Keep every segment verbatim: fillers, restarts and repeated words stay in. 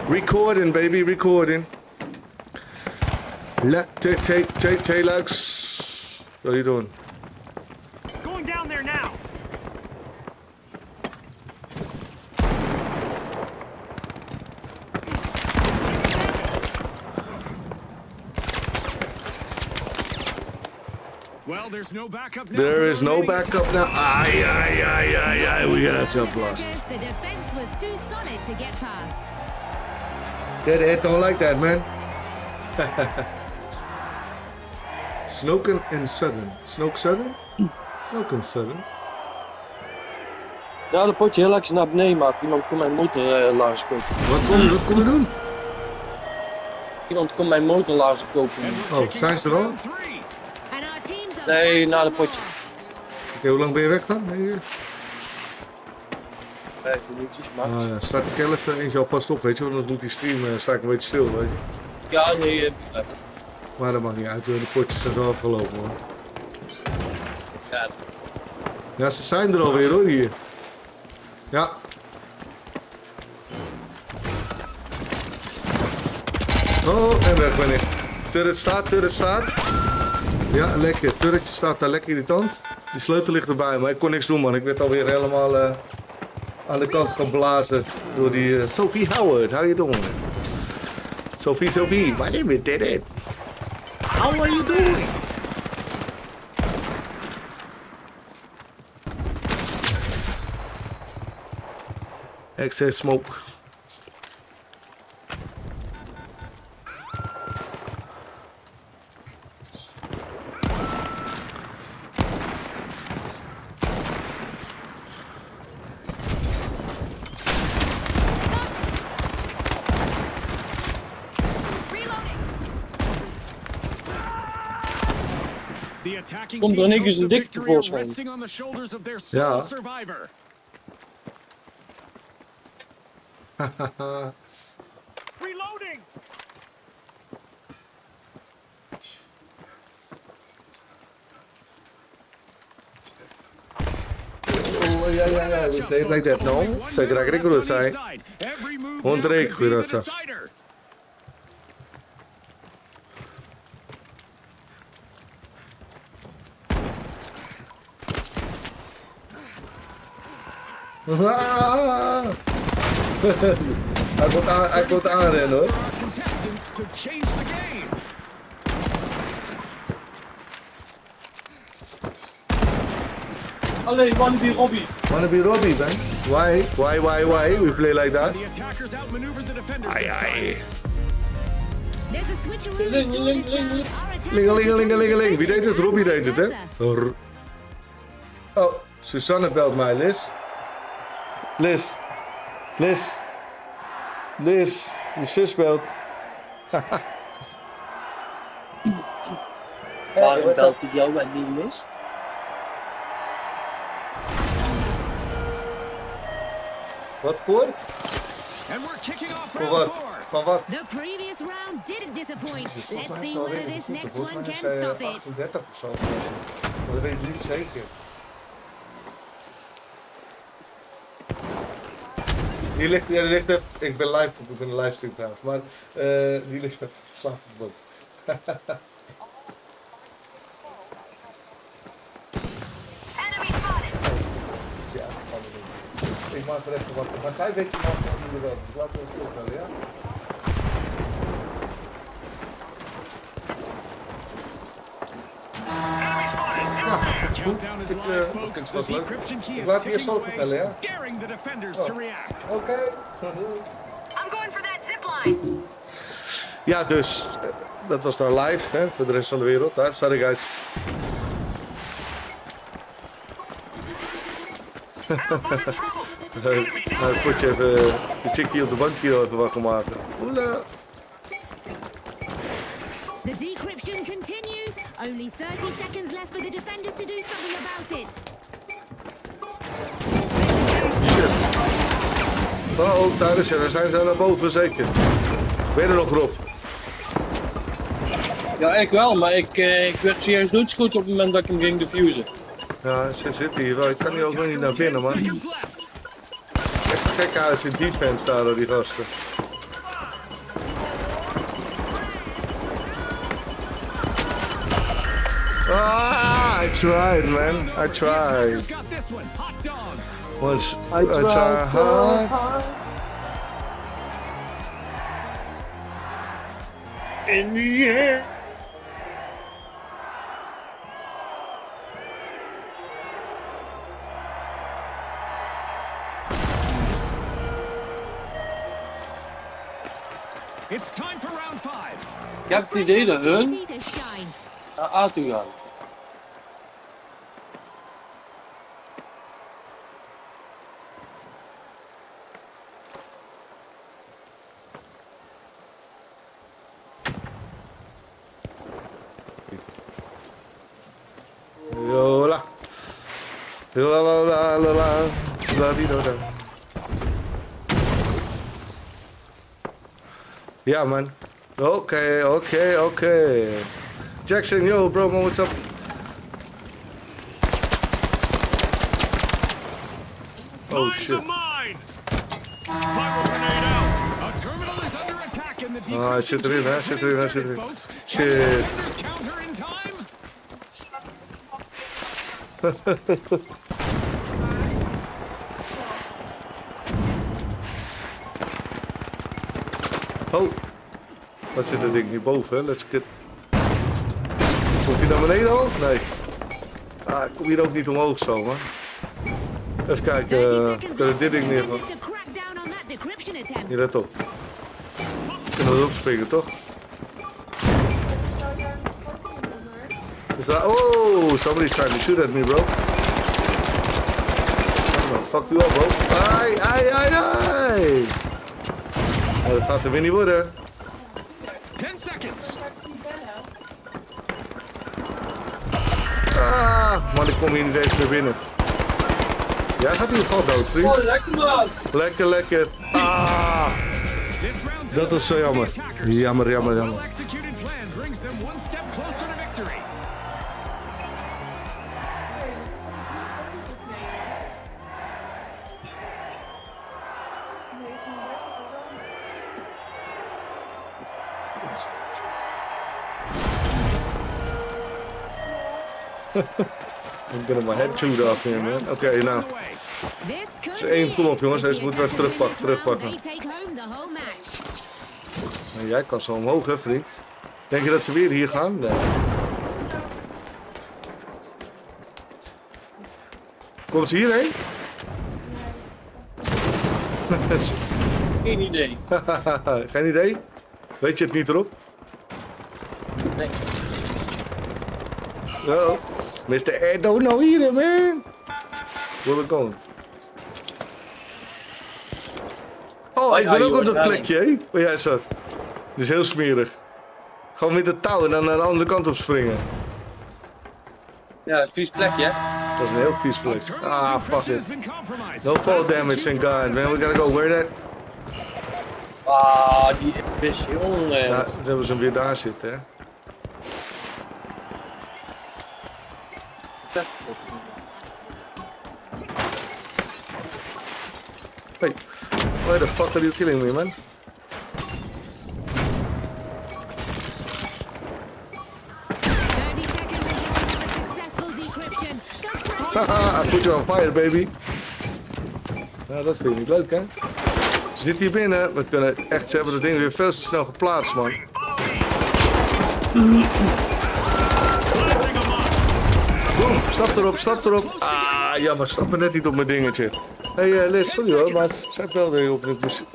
Recording, baby, recording. Let take take take Telex. What are you doing? Going down there now. Well, there's no backup now. There is no backup now. Aye, aye, aye, aye, aye. We got ourselves lost. The defense was too solid to get past. That it don't like that, man. Snoken and Sudden. Snoke Sudden? Snoken Sudden. Ja, dat potje heel lekker naar beneden maken. Iemand kon mijn motor uh, lazen kopen. Wat kom, wat kom je doen? Iemand kon mijn motor lazen kopen. Oh, zijn ze er al? Nee, na de potje. Oké, okay, hoe lang ben je weg dan? Nee, Vijf minuutjes, max. Ah, ja. Start ik heel even in jou vast op, weet je, want dan doet die stream uh, sta ik een beetje stil, weet je. Ja, nee, uh, maar dat mag niet uit, de potjes zijn zo afgelopen hoor. Ja. Ja, ze zijn er alweer hoor, hier. Ja. Oh, en weg ben ik. Turret staat, turret staat. Ja, lekker. Turretje staat daar lekker irritant. Die sleutel ligt erbij, maar ik kon niks doen man. Ik werd alweer helemaal uh, aan de kant geblazen door die uh, Sophie Howard. How you doing? Sophie, Sophie, my name is Did. How are you doing? Excess smoke. Komt er in één keer zijn dik tevoorschijn. Ja. Reloading. Oh, ja, ja, ja. We play it like that, no? Sei que era que sai. Ondrej, cuidado. Hij komt aan, hij komt aanrennen hoor. Allee, wannabe Robbie. Wannabe Robbie, man. Why? Why, why, why? We play like that? Aye, aye. Lingelingelingelingeling. Wie deed het? Robbie deed het, hè? Oh, Susanne belt mij, Liz. Liz. Liz. Liz. Je zus belt. Waarom belt hij jou en niet Liz? Wat voor? Voor wat? Van wat? The previous round didn't disappoint. Let's see whether this next one can top it. achtendertig of zo. Maar dat weet ik niet zeker. Die ligt, ja, die ligt even, ik ben live, ik ben een livestream trouwens, maar uh, die ligt met slaap op de boot. Ja, ik maak er even wat, maar zij weet je nog van wie er wel, dus laten we het terugbellen, ja? Ja, dat is goed. Ik, uh, ik vind het wel leuk. Ik laat je eerst zo vertellen, ja? Oh. Oké. Okay. Ja, dus. Dat was dan live, hè, voor de rest van de wereld. Hè. Sorry, guys. Nou, het potje even de chickie op de bank hier even wakker maken. Hoela. The decryption continues. Only thirty seconds left for the defenders to do something about it. Shit. Oh, oh, daar is ze. Daar zijn ze naar boven zeker. Ben je er nog, Rob? Ja, ik wel, maar ik, uh, ik werd serieus doodschoten op het moment dat ik hem ging diffusen. Ja, ze zitten hier wel. Ik kan hier ook nog niet naar binnen, man. Echt gek huis in defense daar door die gasten. Ah, I tried, man. I tried. Who's got this one? Hot dog. Once I tried so hard. hard. In the air. It's time for round five. Ik heb het idee dat hun Opportunity to shine. naar A toe gaan. Yola. Yola la la la la. La di do da. Ja, man. Oké, okay, oké, okay, oké. Okay. Jackson, yo, bro, man, what's up? Oh, Mine's shit. a mine. Pyro grenade out. A terminal is under attack in the Ah, hij zit erin, hè? Zit erin, hij zit erin. folks. Shit. Defenders counter in time. Oh. Wat zit dat ding hierboven, hè? Let's get... Komt hij naar beneden al? Nee. Ah, ik kom hier ook niet omhoog zo, man. Even kijken, thirty uh, seconds kunnen we left dit for ding the neervallen? defenders to crack down on that decryption attempt. Hier, let op. Kunnen we erop springen, toch? Is dat... Oh, somebody's trying to shoot at me, bro. I'm gonna fuck you up, bro. Ai, ai, ai, ai. Oh, dat gaat er weer niet worden. Ten seconds. Ah, man, ik kom hier niet eens meer binnen. Jij gaat in ieder geval dood, vriend. Oh, lekker man! Lekker, lekker. Ah, This round's dat was zo jammer. attackers. Jammer, jammer, A jammer. well-executed plan brings them one step closer to victory. I'm getting my head chewed off here, man. Oké, okay, nou. This could is één. be Kom op, it. jongens. With Deze the moeten we even attackers terugpakken, in this round, terugpakken. they take home the whole match. Nou, jij kan zo omhoog, hè, vriend. Denk je dat ze weer hier gaan? Nee. Komt ze hierheen? Geen idee. Geen idee? Weet je het niet erop? Nee. No. mister I don't know either, man. Where we going? Oh, ik ben ook op dat plekje, hè? Waar jij zat. Dat is heel smerig. Gewoon met het touw en dan naar de andere kant op springen. Ja, een vies plekje, hè? Dat is een heel vies plek. Ah, fuck it. No fall damage, thank God, man. We gotta go. Where that? Ah, die is jongen. Ja, dan hebben ze hem weer daar zitten, hè? Hey, why the fuck are you killing me, man? thirty seconds until another successful decryption. The pressure Haha, I put you on fire, baby. Nou, dat vind je niet leuk, hè? Ze zit hier binnen. We kunnen echt, ze hebben dat ding weer veel te snel geplaatst, man. Boom, stap erop, stap erop. Ah, jammer, stap me net niet op mijn dingetje. Hé, hey, uh, Liz, sorry hoor, maar het zet wel weer op het muziek.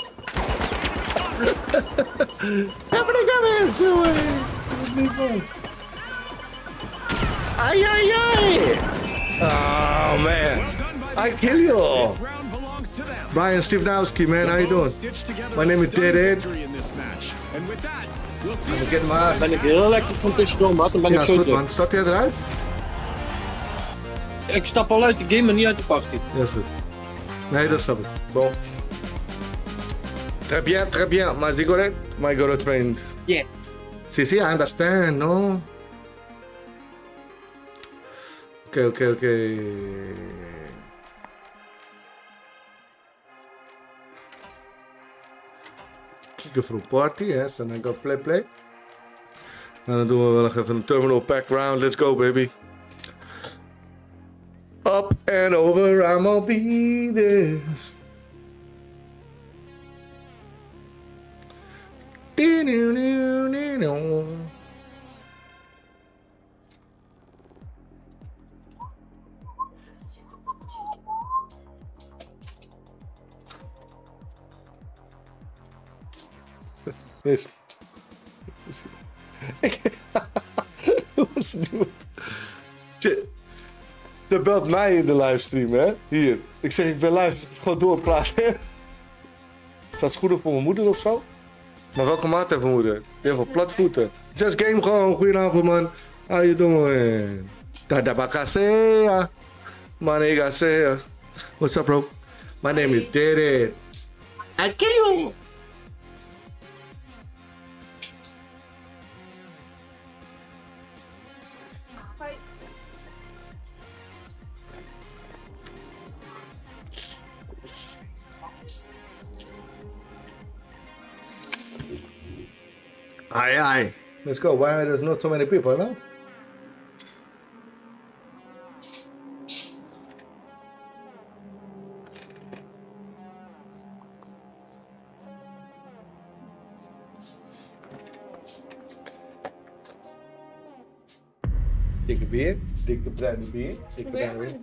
Ja, maar ik ga weer zo, hè. Ai, ai, ai. Oh, man. I kill you. Brian Stevenowski, man, how you doing? My name is Dead Ed. I'm getting my... Ben ik heel lekker van tussendoor, maat. Dan ben Ja, ik is zo goed, terug. man. Stap jij eruit? Ik stap al uit de game, maar niet uit de party. Ja, is goed. Nee, dat snap ik. Bon. Très bien, très bien. Maar c'est correct, my good friend. Yeah. Si, si, I understand, no? Oké, oké, oké. Kicken for a party, yes, and I go play, play. En dan doen we wel nog even een terminal pack round. Let's go, baby. Up and over, I'ma be there. Yes. Wat is het nu? Ze belt mij in de livestream, hè? Hier. Ik zeg, ik ben live, gewoon doorpraten. Staat schoenen voor mijn moeder of zo? Maar welke maat heeft mijn moeder? Die heeft wel platvoeten. Just game gewoon, goedenavond man. How you doing? Dadabakasea. Manegasea. What's up bro? My name is Dede. I kill you! Aye, aye. Let's go. Why there's not so many people, no? Dikke beer, dikke bruine beer, dikke bruine beer.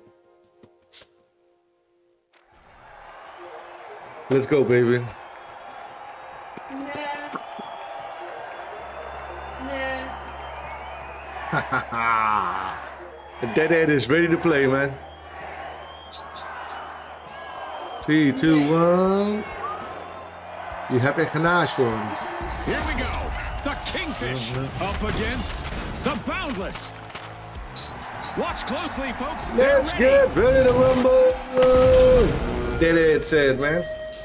Let's go, baby. The deadhead is ready to play, man. Three, two, one. You have a ganache on. Here we go. The Kingfish up against the Boundless. Watch closely, folks. Let's ready. get ready to rumble. Deadhead said, man.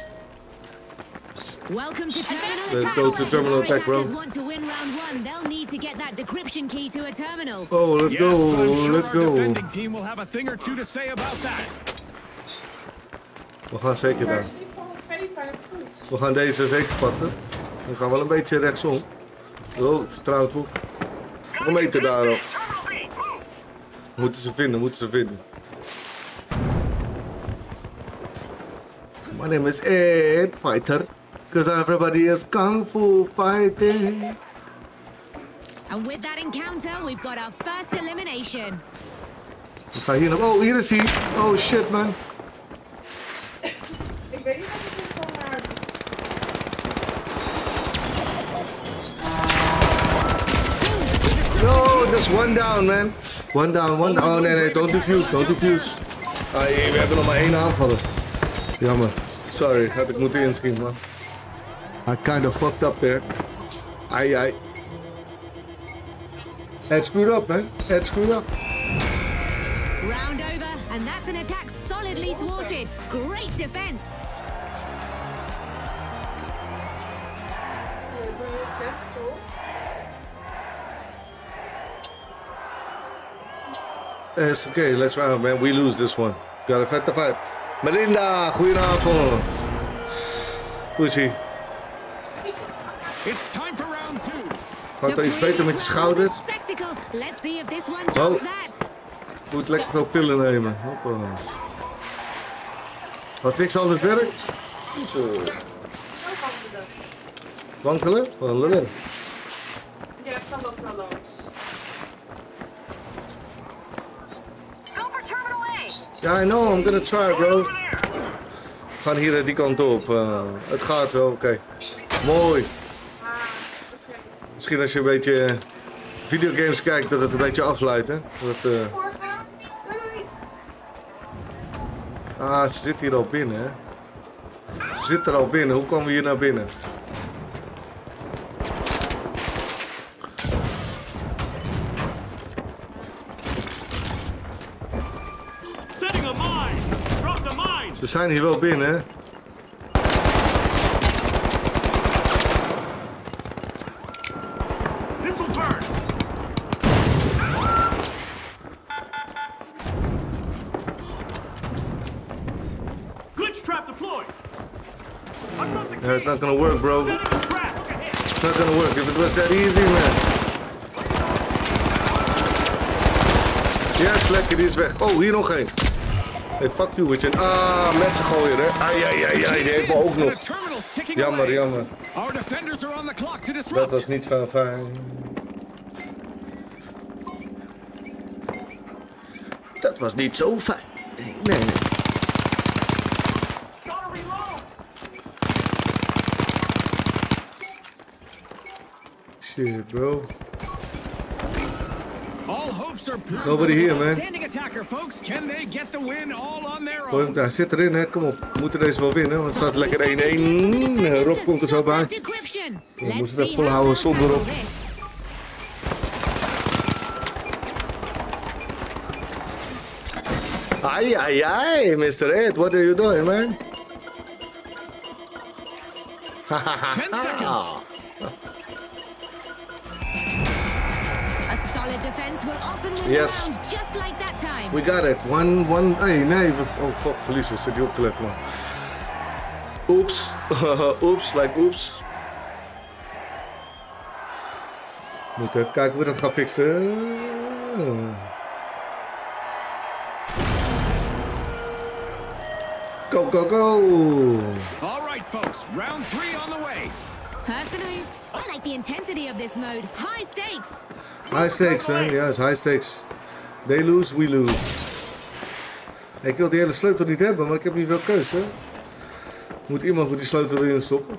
Welcome to Terminal Let's Attack. go to Terminal If our Attack, bro. attackers want to win round one, they'll need to get that decryption key to a terminal. Oh, let's Yes, go. but I'm sure Let's our go. defending team will have a thing or two to say about that. We gaan zeker daar. We gaan deze zeker pakken. We gaan wel een beetje rechtsom. Oh, vertrouwd op. Een meter daarop. Moeten ze vinden, moeten ze vinden. My name is Ed Fighter. Because everybody is kung fu fighting. And with that encounter, we've got our first elimination. Ik ga hier nog. Oh, hier is hij. Oh shit, man. Ik weet niet of het van haar is. No, just one down, man. One down, one down. Oh nee, nee, don't defuse, don't defuse. Ah, we hebben nog maar één aanvaller. Jammer. Sorry, had ik moeten inschieten, man. I kind of fucked up there. Ai, ai. Ed screwed up, man. Ed screwed up. Round over, and that's an attack solidly thwarted. Great defense. It's okay, let's round, man. We lose this one. Got a vette fight. Melinda, goedenavond. Hoe is ie? It's time for round two. Gaat er iets beter met je schouders? Spectacle. Let's see if this one Oh. tops that. Moet lekker veel pillen nemen. Hoppa. Wat niks anders werkt? Zo. Wankelen? Van lullen. Ja, het kan ook wel langs. Ja, I know, I'm gonna try, bro. We gaan hier die kant op. Uh, het gaat wel, oké. Okay. Mooi. Misschien als je een beetje videogames kijkt, dat het een beetje afleidt, hè? Dat, uh... Ah, ze zit hier al binnen, hè? Ze zit er al binnen. Hoe komen we hier naar binnen? Setting a mine. Drop the mine. Ze zijn hier wel binnen, hè? This will burn. Glitch trap deployed. I'm not the Yeah, it's not gonna work, bro. Setting a trap. Look ahead. It's not gonna work. If it was that easy, man. Yes, lekker, die is weg. Oh, hier nog één. Hey, fuck you, weet je. Ah, met z'n gooien, hè. Ai, ai, ai, ai, die heeft me ook nog. Jammer, jammer. Our defenders are on the clock to Dat disrupt. was niet zo fijn. Dat was niet zo fijn. Nee. Gotta reload. Shit, bro. All hopes are pure. Nobody here, man. Standing attacker, folks. Can they get the win all on their Gooi hem own? daar, zit erin, hè. Kom op. We moeten deze wel winnen, want het staat lekker één-één. Rob komt er zo bij. Decryption. We Let's moeten het see volhouden how they'll zonder tackle op. this. Ai, ai, ai, mister Ed, what are you doing, man? Ten seconds. A solid defense will often win Yes. the round, just like that time. We got it. One, one. Hey, nee. we- Oh, fuck, verliezen. Zit je op te letten, man. Oeps. Oeps, like oeps. Moet even kijken hoe we dat gaan fixen. Go, go, go. All right, folks. Round three on the way. Personally, I like the intensity of this mode. High stakes. High stakes, hè? Ja, is high stakes. They lose, we lose. Ik wil die hele sleutel niet hebben, maar ik heb niet veel keuze. Moet iemand voor die sleutel erin stoppen?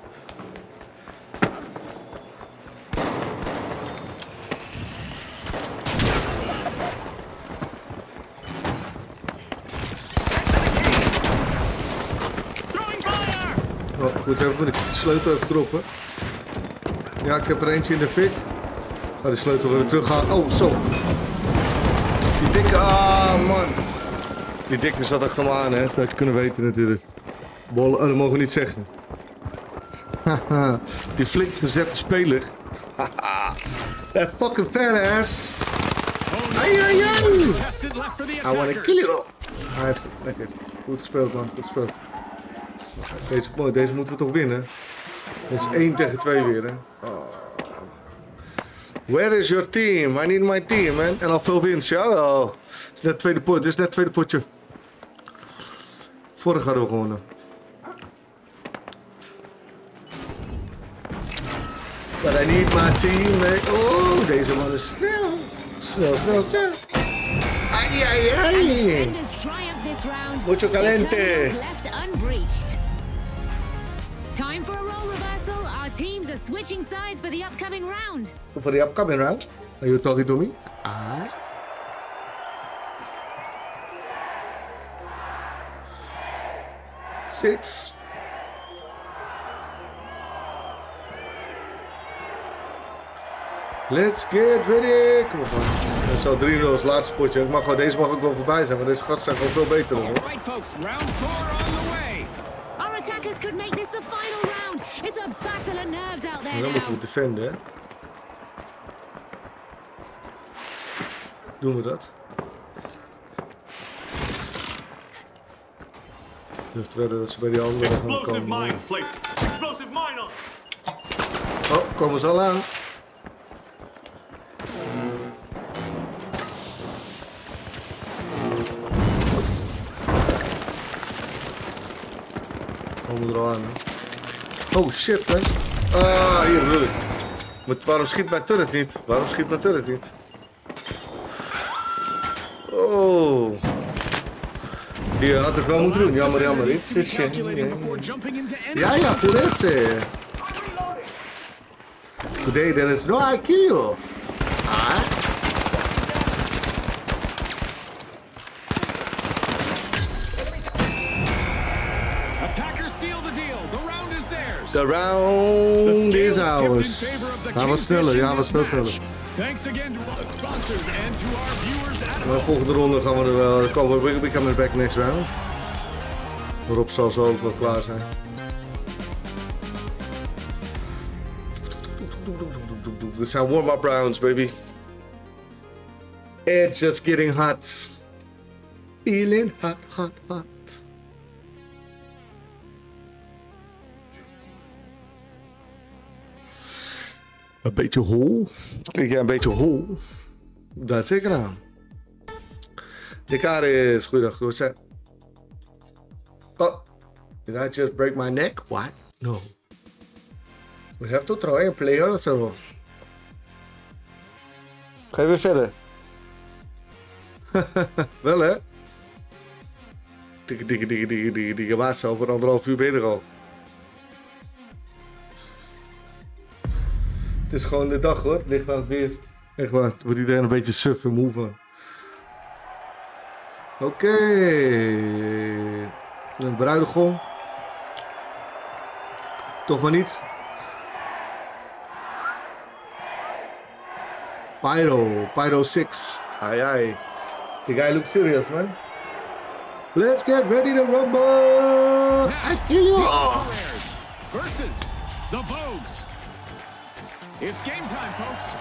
Throwing fire. Oh, goed, even moet ik de sleutel even droppen. Ja, ik heb er eentje in de fik. Ga die sleutel weer terug gaan. Oh, zo. Die dikke, ah man. Die dikke zat achter me aan, hè. Dat had je kunnen weten natuurlijk. Bollen, oh, dat mogen we niet zeggen. Haha, die flink gezette speler. Haha, that fucking fat ass. Ai, ai, ai. Contestant left for the I wanna attackers. kill you. Hij heeft het. Lekker. Goed gespeeld, man. Goed gespeeld. Deze is mooi. Deze moeten we toch winnen. Het is één tegen twee weer, hè. Oh. Where is your team? I need my team, man. En al veel winst, ja. Oh. Het is net het tweede potje. Dit is net het tweede potje. Vorig hadden we gewonnen. But I need my team, man. Oh, deze man is snel. Snel, snel, snel. Ai, ai, And the ai. defenders triumph this round. Mucho Their caliente. terminals left unbreached. Time for a role reversal. Our teams are switching sides for the upcoming round. For the upcoming round? Are you talking to me? Ah. Six. Let's get ready. Kom op, man. Dat is al drie nul als laatste potje. Ik mag gewoon, deze mag ook wel voorbij zijn, maar deze gasten zijn gewoon veel beter dan, All hoor. right, folks. Round four on the way. Our attackers could make this the final round. It's a battle of nerves out there En dan moeten we now. defenden, hè. Doen we dat? Ik durf te wedden dat ze bij die andere gaan Explosive komen. mine placed. Explosive mine on. Oh, komen ze al aan. Komen er al aan, hè. Oh shit, man. Ah, hier bedoel ik. Maar waarom schiet mijn turret niet? Waarom schiet mijn turret niet? Oh. Hier had ik wel moeten doen. Jammer, jammer. Needs to be Iets is calculated before jumping into any Ja, ja, por esse. Today there is no I Q. Ah. Attackers seal the deal. The round is theirs. The The round is scales tipped in ours. favor of the Hij was Kingfish sneller, in ja, hij was this veel match. sneller. Thanks again to our sponsors and to our viewers at De home. volgende ronde gaan we er wel. Dan komen we we coming back next round. Rob zal zo ook wel klaar zijn. Dit zijn warm-up rounds, baby. It's just getting hot. Feeling hot, hot, hot. Een beetje hol. Kijk jij een beetje hol? Dat zeker aan. Icaris, goeiedag, hoe is het? Oh, did I just break my neck? What? No. We have to try and play ourselves. Ga je weer verder? Wel hè? Dikke, dikke, dikke, dikke, dikke, dikke maat, over anderhalf uur ben je er al. Het is gewoon de dag hoor, het ligt aan het weer. Echt waar, het wordt iedereen een beetje suf en moe van. Oké. Okay. Een bruidegom. Toch maar niet. Pyro, Pyro six. Ai ai. The guy looks serious, man. Let's get ready to rumble! I kill you all! Versus the Vogues. It's game time, folks.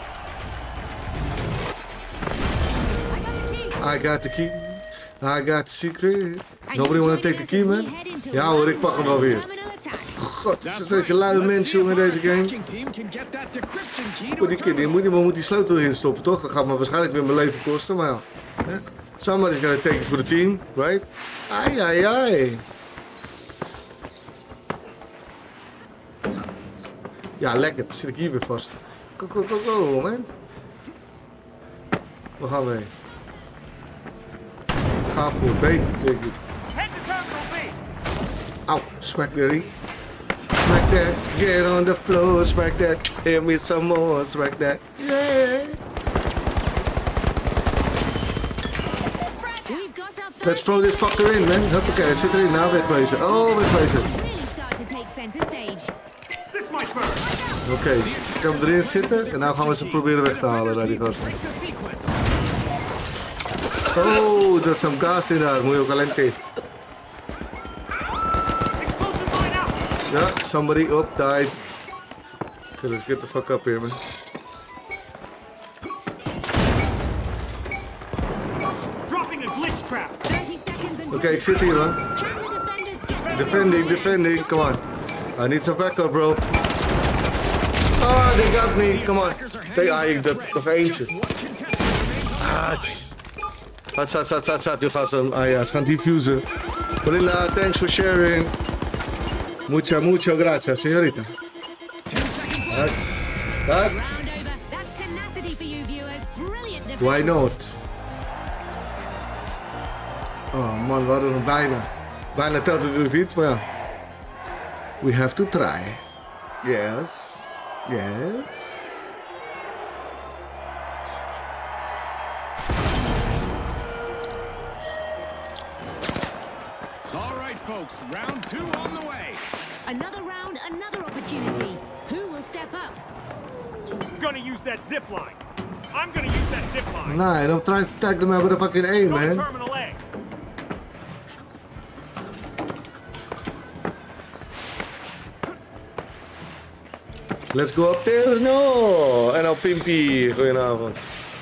I got the key. I got the secret. Nobody wanna take the key, man? Ja hoor, ik pak hem wel weer. God, het is een beetje luie mensen jongen in deze game. Voor die kid, die moet, die moet die sleutel erin stoppen, toch? Dat gaat me waarschijnlijk weer mijn leven kosten, maar ja. Somebody's gonna take it for the team, right? Ai, ai, ai. Ja, lekker. Dan zit ik hier weer vast. Go, go, go, go, man. Waar gaan we heen? Ga voor B, denk ik. Head to Terminal B. Auw, smack that. Smack that. Get on the floor, smack that. Hit me some more, smack that. Yeah. Let's throw this fucker in, man. Huppakee, hij zit erin. Nou, wegwezen. Oh, wegwezen. Oké, okay, ik kan hem erin zitten en nou gaan we ze proberen weg te halen bij die gasten. Oh, there's some gas in daar. Moet je ook alleen tegen. Ja, somebody up died. Okay, let's get the fuck up here, man. Oké, okay, ik zit hier, man. Defending, defending, come on. I need some backup, bro. Oh, they got me. Come on. They, ah, dat nog eentje. Ah, Zat, zat, zat, zat, zat. Nu gaan ze, ah ja, ze gaan diffusen. Marilla, thanks for sharing. Mucha, mucho gracias, señorita. That's, that's. Why not? Oh man, we hadden hem bijna. Bijna telt het er niet, maar ja. We have to try. Yes. Yes. All right, folks. Round two on the way. Another round, another opportunity. Who will step up? I'm gonna use that zip line. I'm gonna use that zip line. Nah, don't try to tag them out with a fucking aim, man. Terminal A. Let's go up there. No! En nou Pimpie. Goedenavond.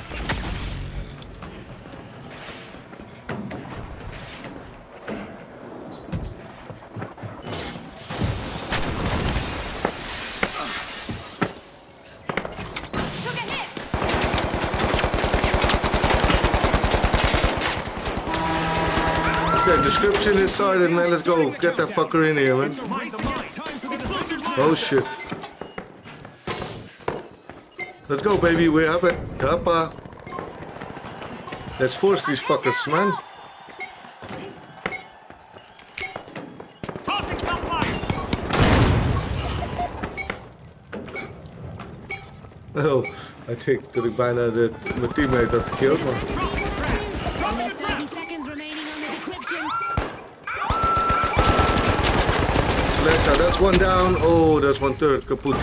Okay, description is started, man. Let's go. Get that fucker in here, man. Oh shit. Let's go, baby. We're up it. Kappa. Let's force these fuckers, man. Tossing some fire. Oh, I think dat ik bijna de, mijn teammate had gekillt, man. Only thirty seconds remaining on the decryption. Let's, that's one down. Oh, that's one third. Kapot.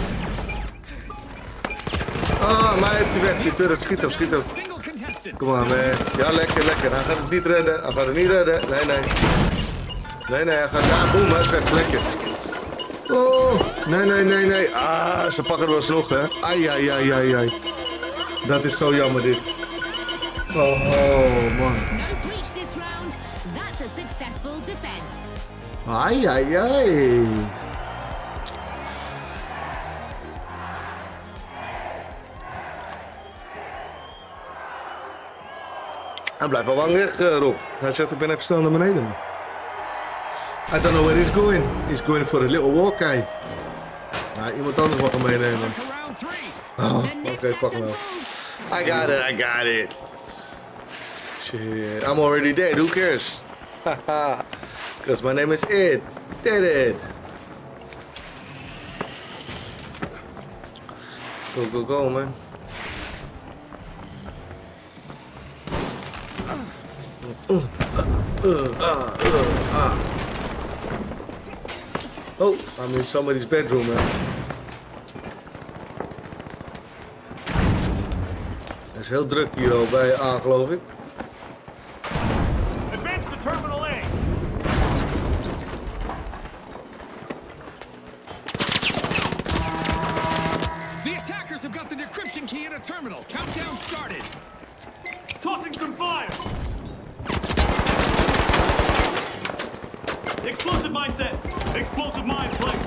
Ah, maar hij heeft die weg. Die turret. Schiet hem, schiet hem. Kom maar, man. Ja, lekker, lekker. Hij gaat het niet redden. Hij gaat het niet redden. Nee, nee. Nee, nee. Hij gaat... Ja, boem. Hij is weg. Lekker. Oh. Nee, nee, nee, nee. Ah, ze pakken er wel eens nog, hè. Ai, ai, ai, ai, ai. Dat is zo jammer, dit. Oh, oh man. No breach this round. That's a successful defense. Ai, ai, ai. Hij blijft al lang weg, uh, Rob. Hij zegt, ik ben even snel naar beneden. I don't know where he's going. He's going for a little walk, guy. Nou, iemand anders mag hem meenemen. Oh, oké, okay, pak hem wel. I got it, I got it. Shit, I'm already dead, who cares? Haha, because my name is Ed. Dead Ed. Go, go, go, man. Uh, uh, uh, uh, uh. Oh, I'm in somebody's bedroom, man. Het is heel druk hier al bij A, geloof ik. Advance to Terminal A. The attackers have got the decryption key in a terminal. Countdown started. Tossing some fire. Explosive mindset. Explosive mind place.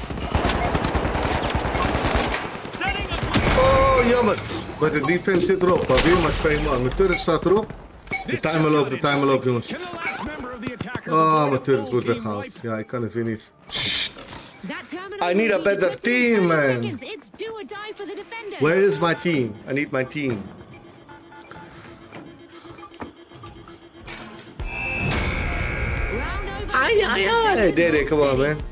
Setting a... Oh, jammer. Maar de defense zit erop. Maar weer maar twee man. Mijn turret staat erop. De timer loopt, de timer loopt, jongens. Oh, mijn turret wordt weggehaald. Ja, ik kan het weer niet. I need a better team, man. Where is my team? I need my team. Ai, ai, ai. Did it, come on, man.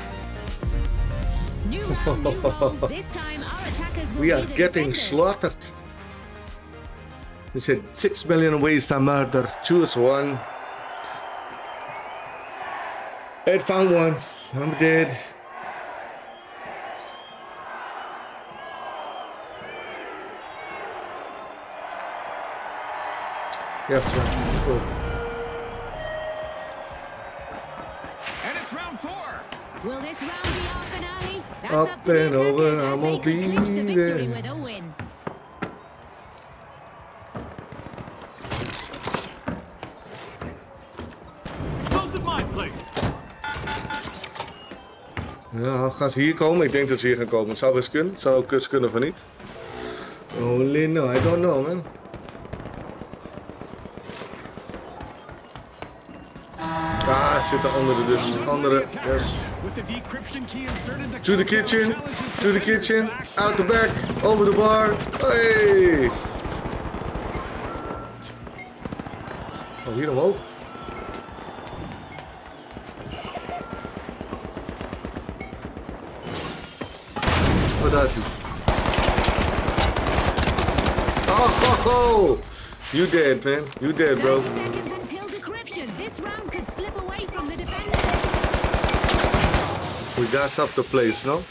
We are getting slaughtered. They said six million ways to murder. Choose one. Ed found one. I'm dead. Yes, man. Cool. And it's round four. Will this round be our finale? That's Up up to the and over, attackers as I'm they gonna could clinch the be victory there. with a win. Explosive mind place. Ja, gaan ze hier komen? Ik denk dat ze hier gaan komen. Het zou best kunnen. Het zou ook eens kunnen van niet. Only no, I don't know, man. Ah, zitten andere dus. Andere, yes. To the kitchen, to the kitchen, out the back, over the bar. Hey! Oh, hier omhoog. Oh, daar is hij. Oh, oh, oh! You dead, man. You dead, bro. thirty seconds until decryption. This round could slip away from the defenders. We gas up the place, no?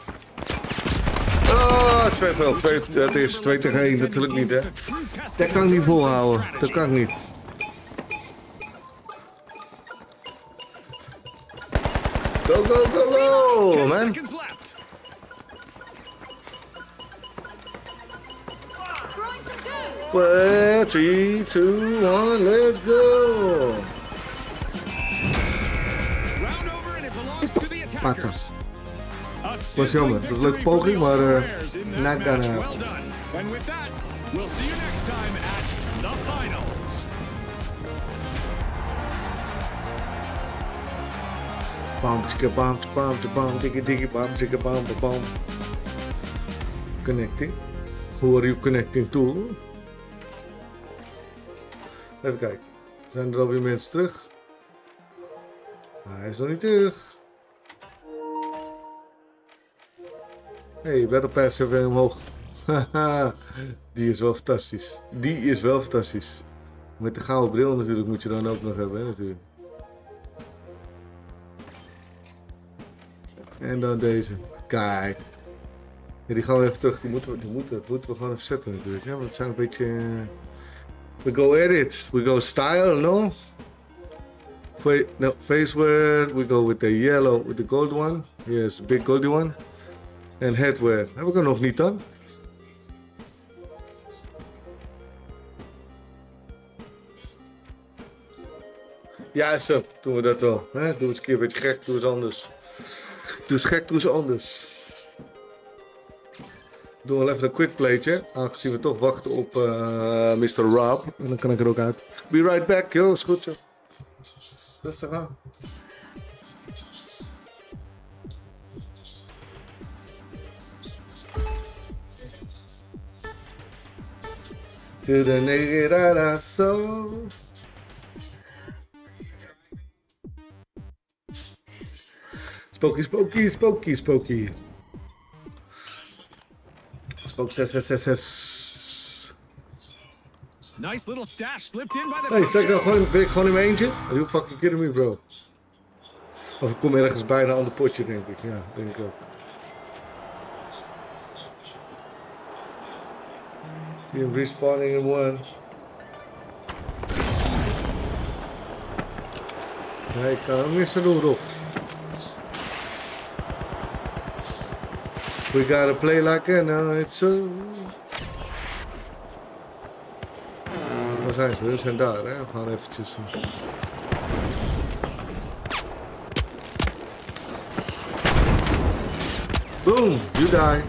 Oh, twee nul. Het is twee tegen één, natuurlijk niet, hè. Dat kan ik niet volhouden. Dat kan ik niet. Go, go, go, go, man. Well, three, two, one, let's go. Matzas. Was jammer. Dat was een leuke poging, maar uh, not gonna happen. And with that, we'll see you next time at the finals. Bam, chicka, bam, bam, bam, diggy, diggy, bam, chicka, bam, bam. Connecting. Who are you connecting to? Even kijken. Zijn er alweer mensen terug? Hij is nog niet terug. Hey, Battle Pass even omhoog. Haha, die is wel fantastisch. Die is wel fantastisch. Met de gouden bril natuurlijk moet je dan ook nog hebben, hè, natuurlijk. En dan deze. Kijk. Ja, die gaan we even terug. Die moeten we, die moeten, moeten we gewoon even zetten natuurlijk. Ja, want het zijn een beetje... Uh... We go edit. We go style, no? Fa no, faceware. We go with the yellow, with the gold one. Yes, the big goldy one. En headwear. Heb ik er nog niet dan? Ja, zo. Doen we dat wel. Hè? Doe eens een keer een beetje gek. Doe eens anders. Doe eens gek. Doe eens anders. Doen we wel even een quick playtje. Aangezien we toch wachten op uh, mister Rob. En dan kan ik er ook uit. Be right back, yo. Is goed, joh. Rustig aan. To the naked eye soul. Spooky, spooky, spooky, spooky. Spook zes zes zes zes. Nice little stash slipped in by the Hey, top sta ik nou shelf. gewoon, ben ik gewoon in mijn eentje? Are you fucking kidding me, bro? Of ik kom ergens bij een ander potje, denk ik. Ja, denk ik ook. You're respawning in one. Hey, kan mister Noodles. We gotta play like a night so. Waar zijn ze? Ze zijn daar, hè? We gaan eventjes. Boom! You die.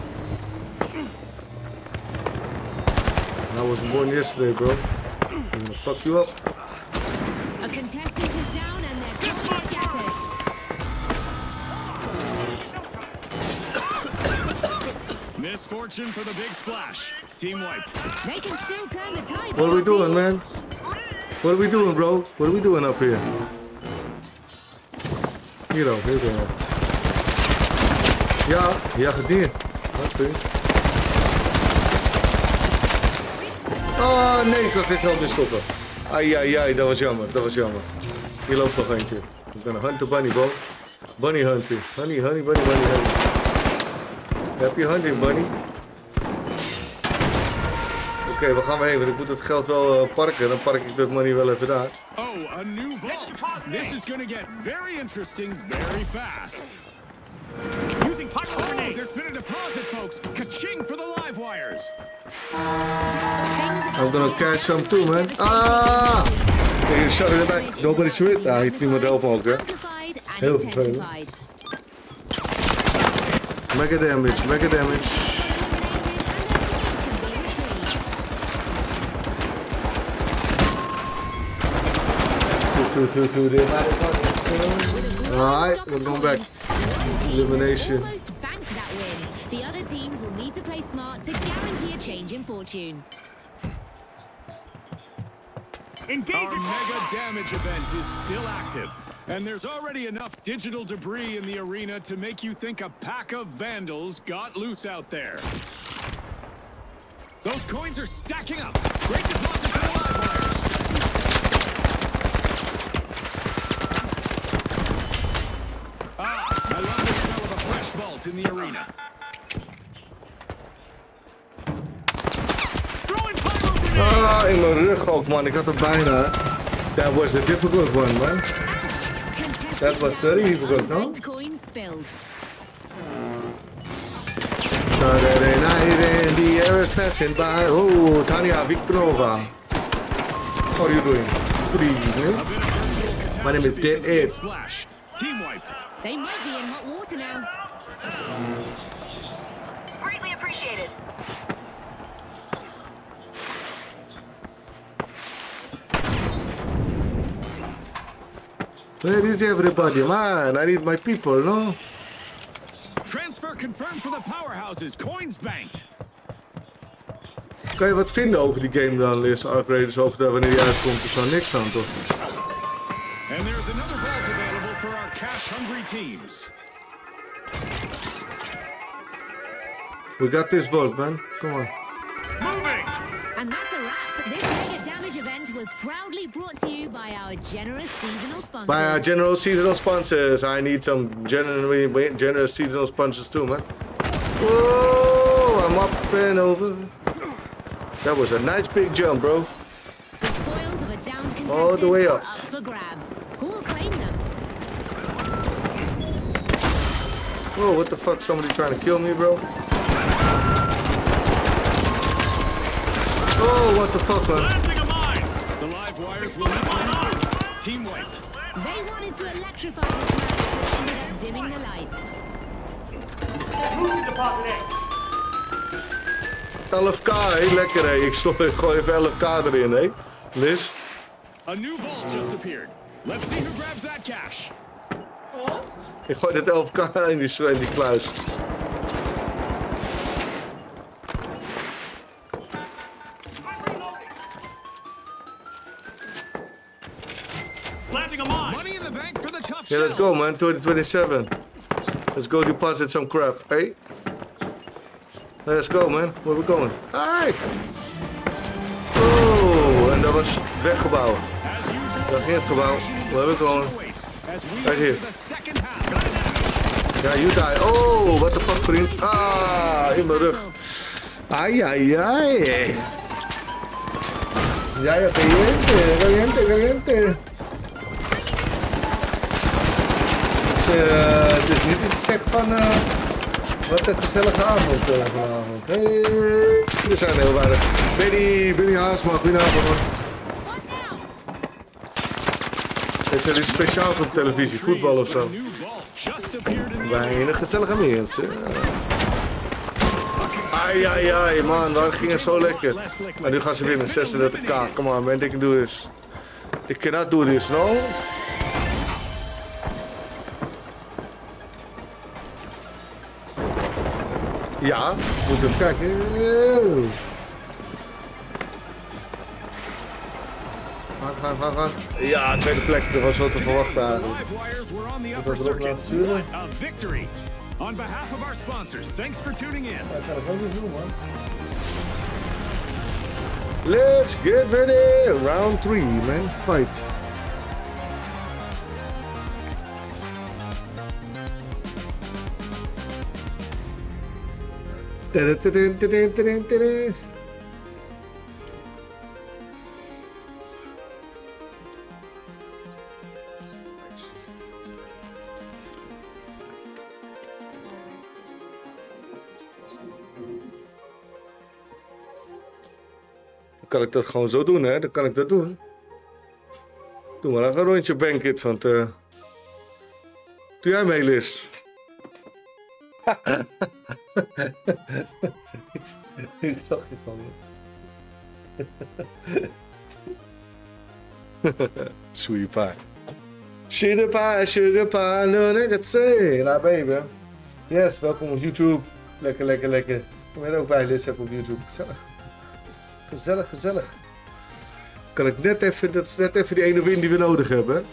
I was born yesterday, bro. I'm gonna fuck you up. A contestant is down and their team is scattered. Misfortune for the big splash. Team wiped. They can still turn the tide. What are we for your doing, team. man? What are we doing, bro? What are we doing up here? Hier ook, hier ook. Ja, ja, het neer. Wat vind je? Oh nee, ik kan geen geld meer stoppen. Ai, ai, ai, dat was jammer, dat was jammer. Hier loopt nog eentje. Ik ben een hunter bunny, bro. Bunny hunting. Honey, honey, bunny, bunny, honey. Happy hunting, bunny. Oké, okay, waar gaan we heen? Want ik moet het geld wel uh, parken. Dan park ik dat money wel even daar. Oh, a new vault. This is gonna get very interesting very fast. Using pocket Oh, grenade. there's been a deposit, folks. Ka-ching for the live wires. I'm gonna cash some too, man. Ah! They shot in the back. Nobody's with. Ah, heeft iemand helpen ook, hè? Amplified and Heel vervelend. intensified. Mega damage, mega damage. Two, two, two, two. Alright, we're going back. Elimination. Almost banked that win. The other teams will need to play smart to guarantee a change in fortune. Engage Our it. mega damage event is still active, and there's already enough digital debris in the arena to make you think a pack of vandals got loose out there. Those coins are stacking up. Great deposit for the live wires. Ah, I love the smell of a fresh vault in the arena. Throwing pyro grenade. Ah, in mijn rug ook, man. Ik had er bijna. That was a difficult one, man. That was very difficult, no? Coins spilled. Saturday night and the air is passing by. Oh, Tanya Viktorova. How are you doing? Good evening. A bit of virtual catastrophe My name is for Dead the big Ed. Splash. Team wiped. They might be in hot water now. Greatly appreciated. Where is everybody? Man, I need my people, no? Transfer confirmed for the powerhouses. Coins banked. Kan je wat vinden over die game dan, Liz? Upgraders over daar wanneer die uitkomt? Er zou niks aan, toch? And there's another vault available for our cash-hungry teams. We got this vault, man. Come on. Moving. And that's a wrap. This mega damage event was proudly brought to you by our generous seasonal sponsors. By our general seasonal sponsors. I need some genuinely generous seasonal sponsors too, man. Whoa, I'm up and over. That was a nice big jump, bro. The spoils of a downed contestant All the way are up. up for grabs. Who will claim them? Whoa, what the fuck? Somebody trying to kill me, bro? Oh, what the fuck, man? Planting a mine. The live wires will need to reboot. Team wiped. They wanted to electrify this match, but ended up dimming the lights. Moving deposit A. elf k, hé. Lekker, hé. Ik stop, ik gooi even elf k erin, hé. Liz. A new vault just appeared. Let's see who grabs that cash. Wat? Ik gooi dit elf k in die, in die kluis. Planting a mine. Money in the bank for the tough Yeah, let's go, man. twenty twenty-seven. Let's go deposit some crap, hey? Let's go, man. Where we going? Hey! Oh, en dat was het weggebouw. As usual, Dat ging het gebouw. We hebben gewoon. as we Right here. enter the second half. Ja, you die. Oh, wat de fuck, vriend. Ah, in mijn rug. Ai, ai, ai. Ja, ja, caliente, caliente, caliente. Dus, uh, het is niet iets zeg van, uh, wat een gezellige avond uh, vanavond. Hey, er zijn heel weinig. Benny, Benny Haasma, goedenavond man. Is er iets speciaals op televisie, voetbal of zo? Weinig gezellige mensen. Ai, ai, ai, man, dat ging het zo lekker. Maar nu gaan ze winnen, zesendertig k. Come on, man, they can do this. I cannot do this, no? Ja, moet even kijken. Gaan, gaan, gaan, gaan. Ja, tweede plek, dat was wat te verwachten eigenlijk. Dat was erop laten sturen. A victory. On behalf of our sponsors, thanks for tuning in. Dat kan ik ook niet doen, man. Let's get ready. Round three, man. Fight. Dan kan ik dat gewoon zo doen, hè? Dan kan ik dat doen. Doe maar even een rondje Bankit, want... Uh... Doe jij mee, Liz? Ik zag je van me. Sweet pie. Sugar pie, sugar pie, no nigga say. Nou, baby. Yes, welkom op YouTube. Lekker, lekker, lekker. Kom er ook bij, Liz, op YouTube. Gezellig. Gezellig, gezellig. Kan ik net even, dat is net even die ene win die we nodig hebben.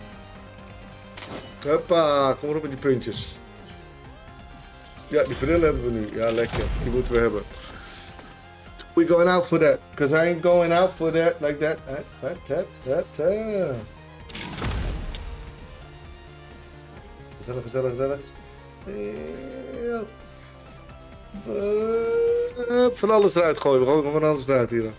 Hoppa, kom maar op met die puntjes. Ja, die bril hebben we nu. Ja, lekker. Die moeten we hebben. We going out for that. Because I ain't going out for that like that. that, that, that, that. Gezellig, gezellig, gezellig. Ja. Uh, van alles eruit gooien. We gooien van alles eruit hier.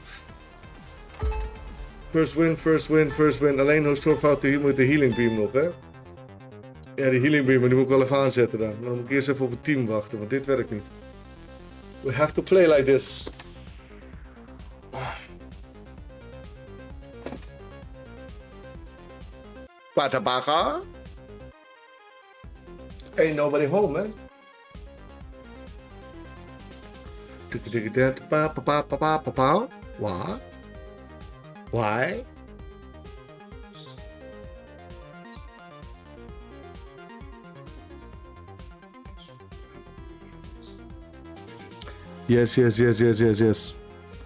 First win, first win, first win. Alleen hoe stormfout met de healing beam nog, hè? Ja, die healing beam, die moet ik wel even aanzetten dan. Dan moet ik eerst even op het team wachten, want dit werkt niet. We have to play like this. Patabaga? Ain't nobody home, man. What? Why? Yes, yes, yes, yes, yes, yes.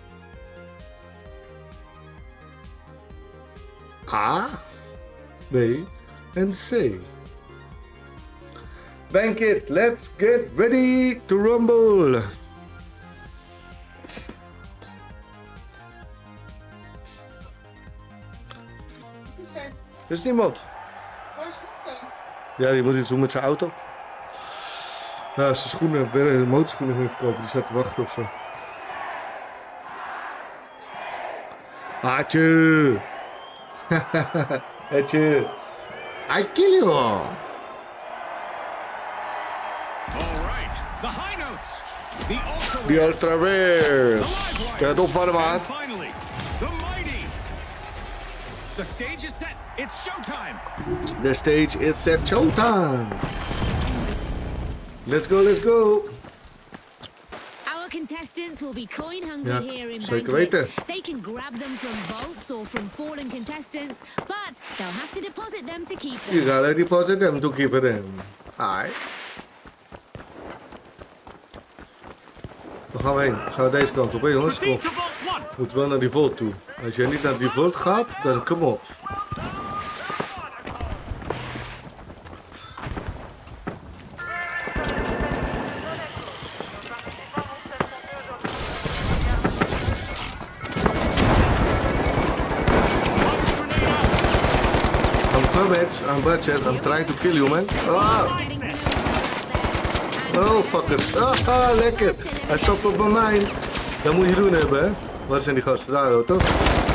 A, B, and C. Bankit, let's get ready to rumble. Er is niemand. Waar is het? Ja, die moet iets doen met zijn auto. Ja, zijn schoenen, de motorschoenen moet even kopen. Die staat te wachten of zo. Atje! Atje! I kill you! All right, the high notes. The ultra Die ultra rares. Ja, het opwarmen aan. And finally, the mighty. The stage is set. It's showtime. The stage is set showtime. Let's go, let's go. Our contestants will be coin hungry Ja, here in zeker Banquet. weten. They can grab them from vaults or from fallen contestants, but they'll have to deposit them to keep them. You gotta deposit them to keep it in. Alright. Waar gaan we heen? Gaan we deze kant op, hè jongens? Kom. Proceed to Vault one. Moeten wel naar die vault toe. Als jij niet naar die vault gaat, dan kom op. I'm coming, I'm budget, I'm trying to kill you, man. Ah! Getting to know each other. Oh, fuckers. Ah, lekker. Hij stopt op mijn mijn. Dat moet je doen hebben, hè. Waar zijn die gasten? Daar, hoor, toch?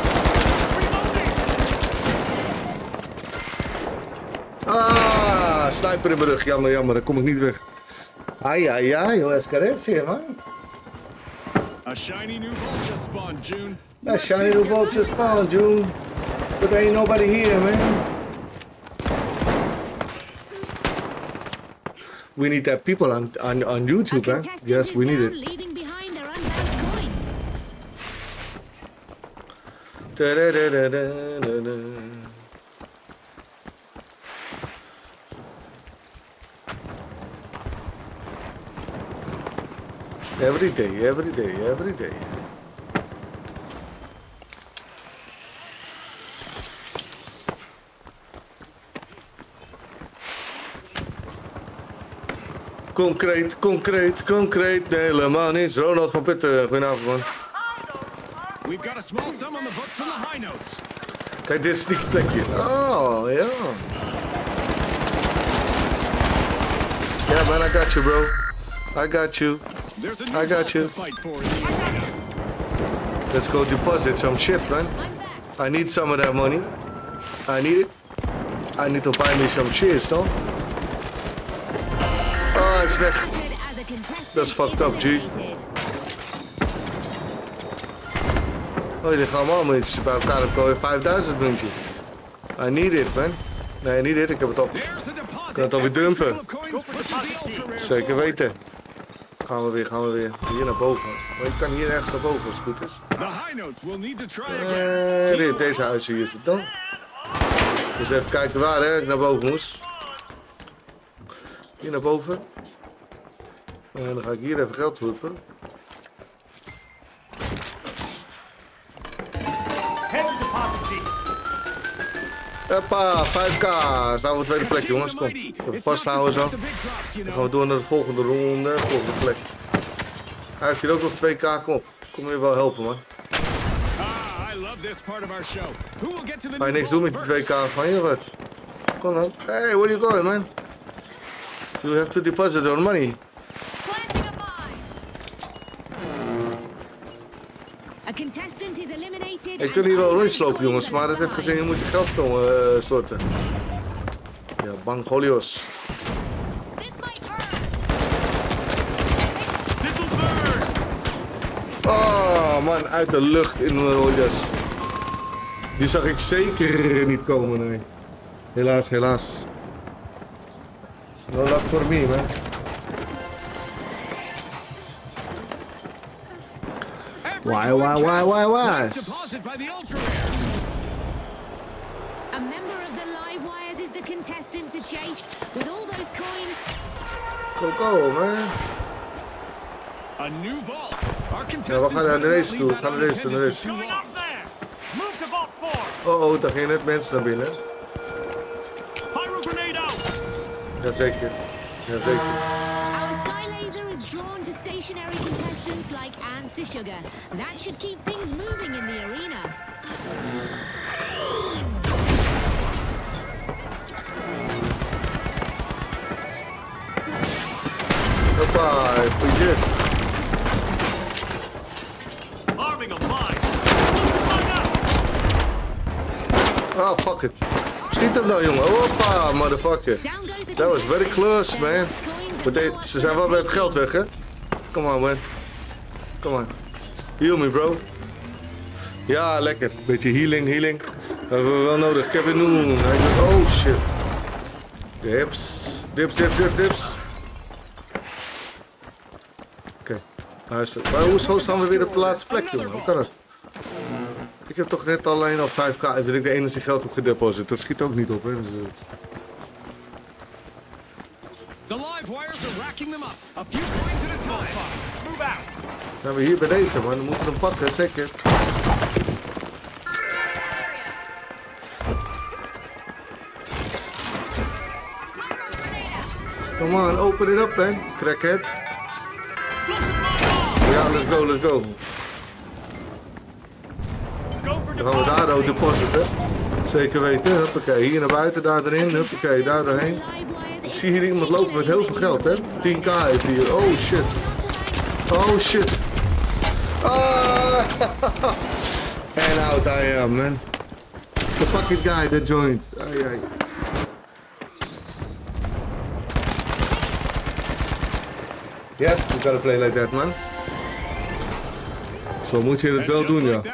Ah, sniper in mijn rug. Jammer, jammer. Dan kom ik niet weg. Ai, ai, ai. Hoe escalatie, man. A shiny new vault just spawned, June. That shiny new vault just found, June. But there ain't nobody here, man. We need that people on, on, on A YouTube, huh? contestant Yes, is we need down, it. leaving behind their unbound coins. Da-da-da-da-da-da-da. Every day, every day, every day. Concreet, concreet, concreet. Nee, helemaal niet. Ronald van Putten, goedenavond man. We've got a small sum on the books from the high notes. Kijk, dit is die plekje. Oh, ja. Yeah, man, I got you, bro. I got you. There's a I new got vault you. to fight for in the arena. Let's go deposit some shit, man. I'm back. I need some of that money. I need it. I need to buy me some shit, toch? Oh, het is weg. As a contestant That's fucked is up, G. eliminated. Oh, die gaan allemaal muntjes bij elkaar. Ik alweer vijfduizend muntjes. I need it, man. Nee, I need it. Ik heb het op. There's a deposit. Kan het alweer Every dumpen. trickle of coins pushes the ultra rares Zeker forward. weten. Gaan we weer, gaan we weer. Hier naar boven. Maar je kan hier ergens naar boven als het goed is. The high notes will need to try Eh, again. dit, deze huisje is het dan. Dus even kijken waar hè, ik naar boven moest. Hier naar boven. En dan ga ik hier even geld roepen. Head to deposit seat. Hoppa, vijf k. Staan we op de tweede plek jongens, kom. Even vasthouden zo. Dan gaan we door naar de volgende ronde, volgende plek. Hij heeft hier ook nog twee k, kom op. Kom je wel helpen man. Ah, I love this part of our show. Who will get to the Ga je new niks doen vault met die twee first? k van je, wat? Kom dan. Hey, where are you going man? You have to deposit our money. Planting a mine. A contestant is eliminated. Ik kan hier wel rondjes lopen jongens, maar dat heeft gezien, je moet je geld komen uh, storten. Ja, Bangolios. This might hurt. This'll burn. Oh man, uit de lucht in mijn rooidas. Die zag ik zeker niet komen, nee. Helaas, helaas. No luck for me, man. Why, why, why, why, why? Nice deposit by the ultra rares. A member of the live wires is the contestant to chase. With all those coins, Go, go, man. A new vault. Our Ja, we contestants gaan naar better deze not toe, leave we gaan that naar deze toe, naar unattended deze for toe. too Going long. up there. Move to vault four. Oh, oh, daar gingen net mensen naar binnen. Pyro grenade out. Jazeker, jazeker. our sky laser is drawn to stationary contestants like ants to sugar. That should keep things moving in the arena. Hoppa, goeie. Arming a mine. Look up. Oh, fuck it. Schiet hem nou, jongen. Hoppa, motherfucker. Down goes the That was very contestant. close, Their man. coins Maar and they- more ze zijn wel met het geld weg, hè? Come on, man. Come on. Heal me, bro. Ja, lekker. Beetje healing, healing. Dat hebben we wel nodig. Kevin Noon. Hij doet- Oh, shit. Dips. Dips, dips, dips, dips. Oké. Luister, maar hoezo staan we weer op de laatste plek, jongen? Hoe kan het? Ik heb toch net alleen al vijf k. Ik ik de enige geld op gedeposit. Dat schiet ook niet op, hè? Dus, uh... The live wires are racking them up. A few points at a time. Move out. Zijn we hier bij deze, man? Dan moeten we hem pakken, zeker. Come on, open it up, man. Crackhead. Ja, let's go, let's go. Dan gaan we daar ook depositen. Zeker weten. Huppakee, hier naar buiten, daar erin. Huppakee, daar doorheen. Ik zie hier iemand lopen met heel veel geld, hè. tien k heeft hier. Oh shit. Oh shit. Ah. And out I am, man. The fucking guy that joined. Ai, ai. Yes, you gotta play like that, man. Zo moet je het wel doen, ja.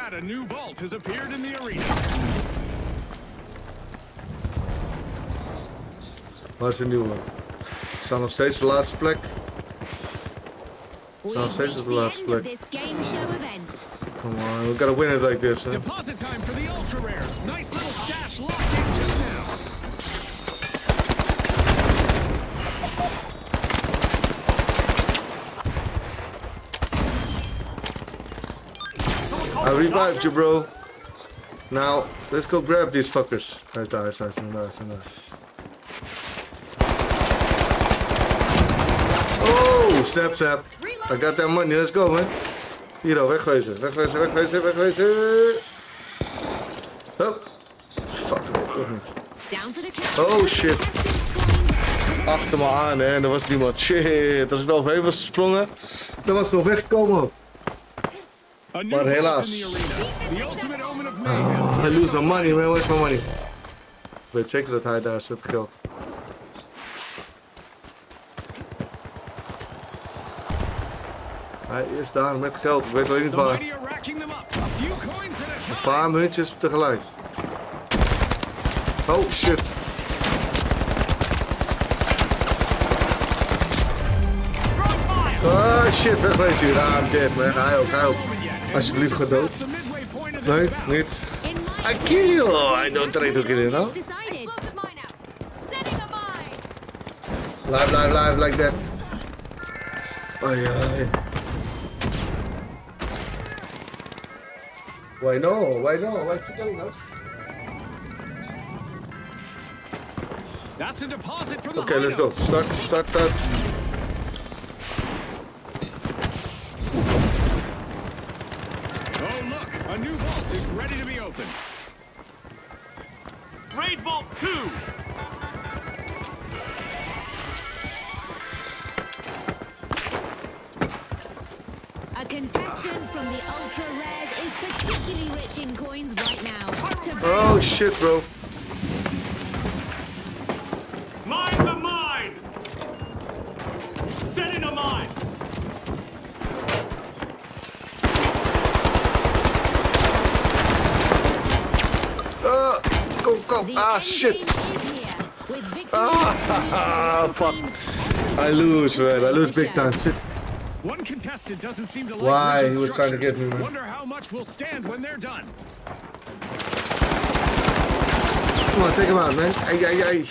Waar is de nieuwe? We staan nog steeds op de laatste plek. We staan nog steeds op de laatste plek. Come on, we gotta win it like this, hè. Deposit time for the ultra rares. Nice little stash locked in just now. I revived you, bro. Now, let's go grab these fuckers. Nice, nice, nice, nice, nice. Oh, snap, snap. I got that money. Let's go, man. Hier, wegwezen, wegwezen, wegwezen, wegwezen. Oh. Fuck, toch niet. Oh, shit. Achter me aan, hè. En er was niemand. Shit, als ik er overheen was gesprongen, dan was het nog weggekomen. Maar helaas. Oh, I lose my money, man. Where's my money? Ik weet zeker dat hij daar is met geld. Hij is daar met geld. Ik weet alleen niet waar. Een paar muntjes tegelijk. Oh shit. Oh shit, wegwezen hier. Ah, I'm dead, man. Hij ook, hij ook. Alsjeblieft, ga dood. Nee, niet. I kill you! I don't try to kill you, no? Live, live, live, like that. Ai, ai. Why no? Why no? Why's it killing us? That's a deposit from the Okay, let's go. Start, start that. Oh look, a new vault is ready to be opened. Raid Vault two! A contestant from the Ultra Rares is particularly rich in coins right now. Oh shit, bro. Mine the mine! Setting a mine! Uh, go, go. Ah, shit. Ah, fuck. I lose, man. I lose big time. Shit. One contestant doesn't seem to like Why? He was trying to get me, man. Wonder how much will stand when they're done. Come on, take him out, man. Ay, ay, ay.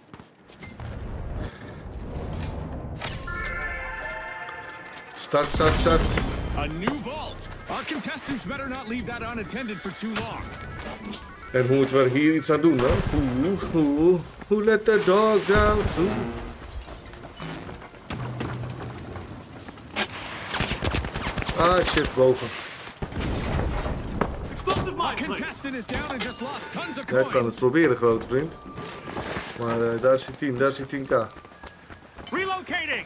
Start, start, start. A new vault. Our contestants better not leave that unattended for too long. En hoe moeten we hier iets aan doen, hè? Hoe, hoe, hoe let the dogs out? Hoe? Ah, shit, boven. Our contestant is down and just lost tons of Jij kan het coins. proberen, grote vriend. Maar uh, daar is die tien, daar is die tien k. Relocating!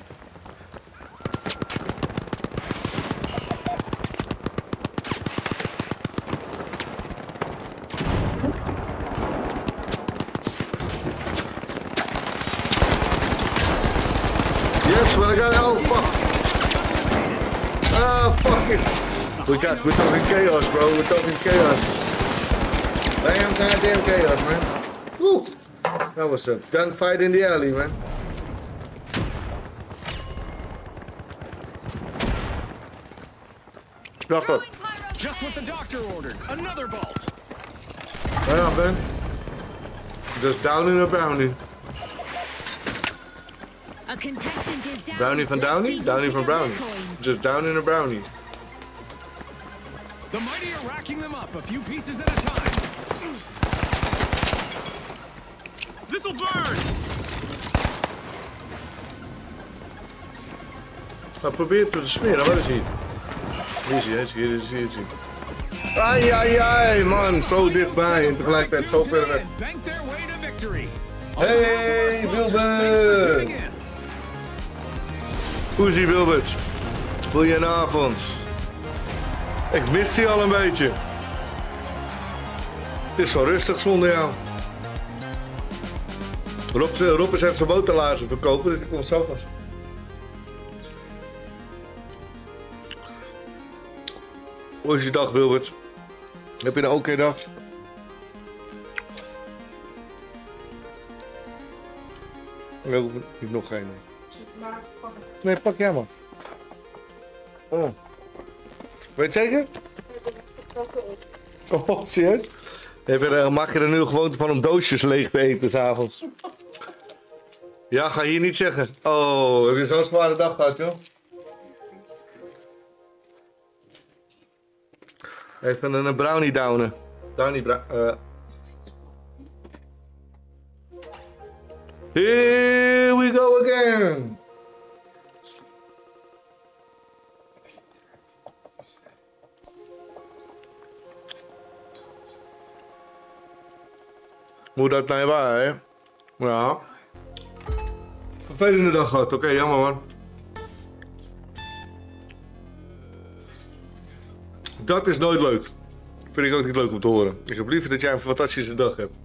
Yes, but I got oh fuck. Ah, fuck it. We got, we're talking chaos, bro. We're talking chaos. Damn, goddamn chaos, man. Woo. That was a gunfight in the alley, man. Dacht dat. Just what the doctor ordered. Another vault. Ja, ja, Ben. Dus Downey naar Brownie. A contestant is down. Brownie van Let's Downey? see who Downey van pick up Brownie. their coins. Dus Downey naar Brownie. The mighty are racking them up, a few pieces at a time. This'll burn! Maar probeer het te smeren, wat is hier? Hier zie je, hier zie je, hier zie je, hier zie je. Ai, ai, ai, man, zo dichtbij en tegelijkertijd zo ver weg. Bank their way to victory. Hey, Wilbert! Hoe is ie, Wilbert? Goedenavond. Ik mis je al een beetje. Het is zo rustig zonder jou. Rob, Rob is even zijn motorlaarzen verkopen, dus ik kom zo pas. Hoe is je dag, Wilbert? Heb je een oké dag? Ik heb nog geen. Nee, pak jij maar. Oh. Weet je zeker? Oh, serieus? Heb je er, maak je er nu een gewoonte van om doosjes leeg te eten s'avonds? Ja, ga hier niet zeggen. Oh, heb je zo'n zware dag gehad, joh? Even een, een brownie downen. Downy bra... Uh. Here we go again! Moet dat nou waar, hè? Ja. Vervelende dag gehad, oké, okay, jammer man. Dat is nooit leuk. Vind ik ook niet leuk om te horen. Ik heb liever dat jij een fantastische dag hebt.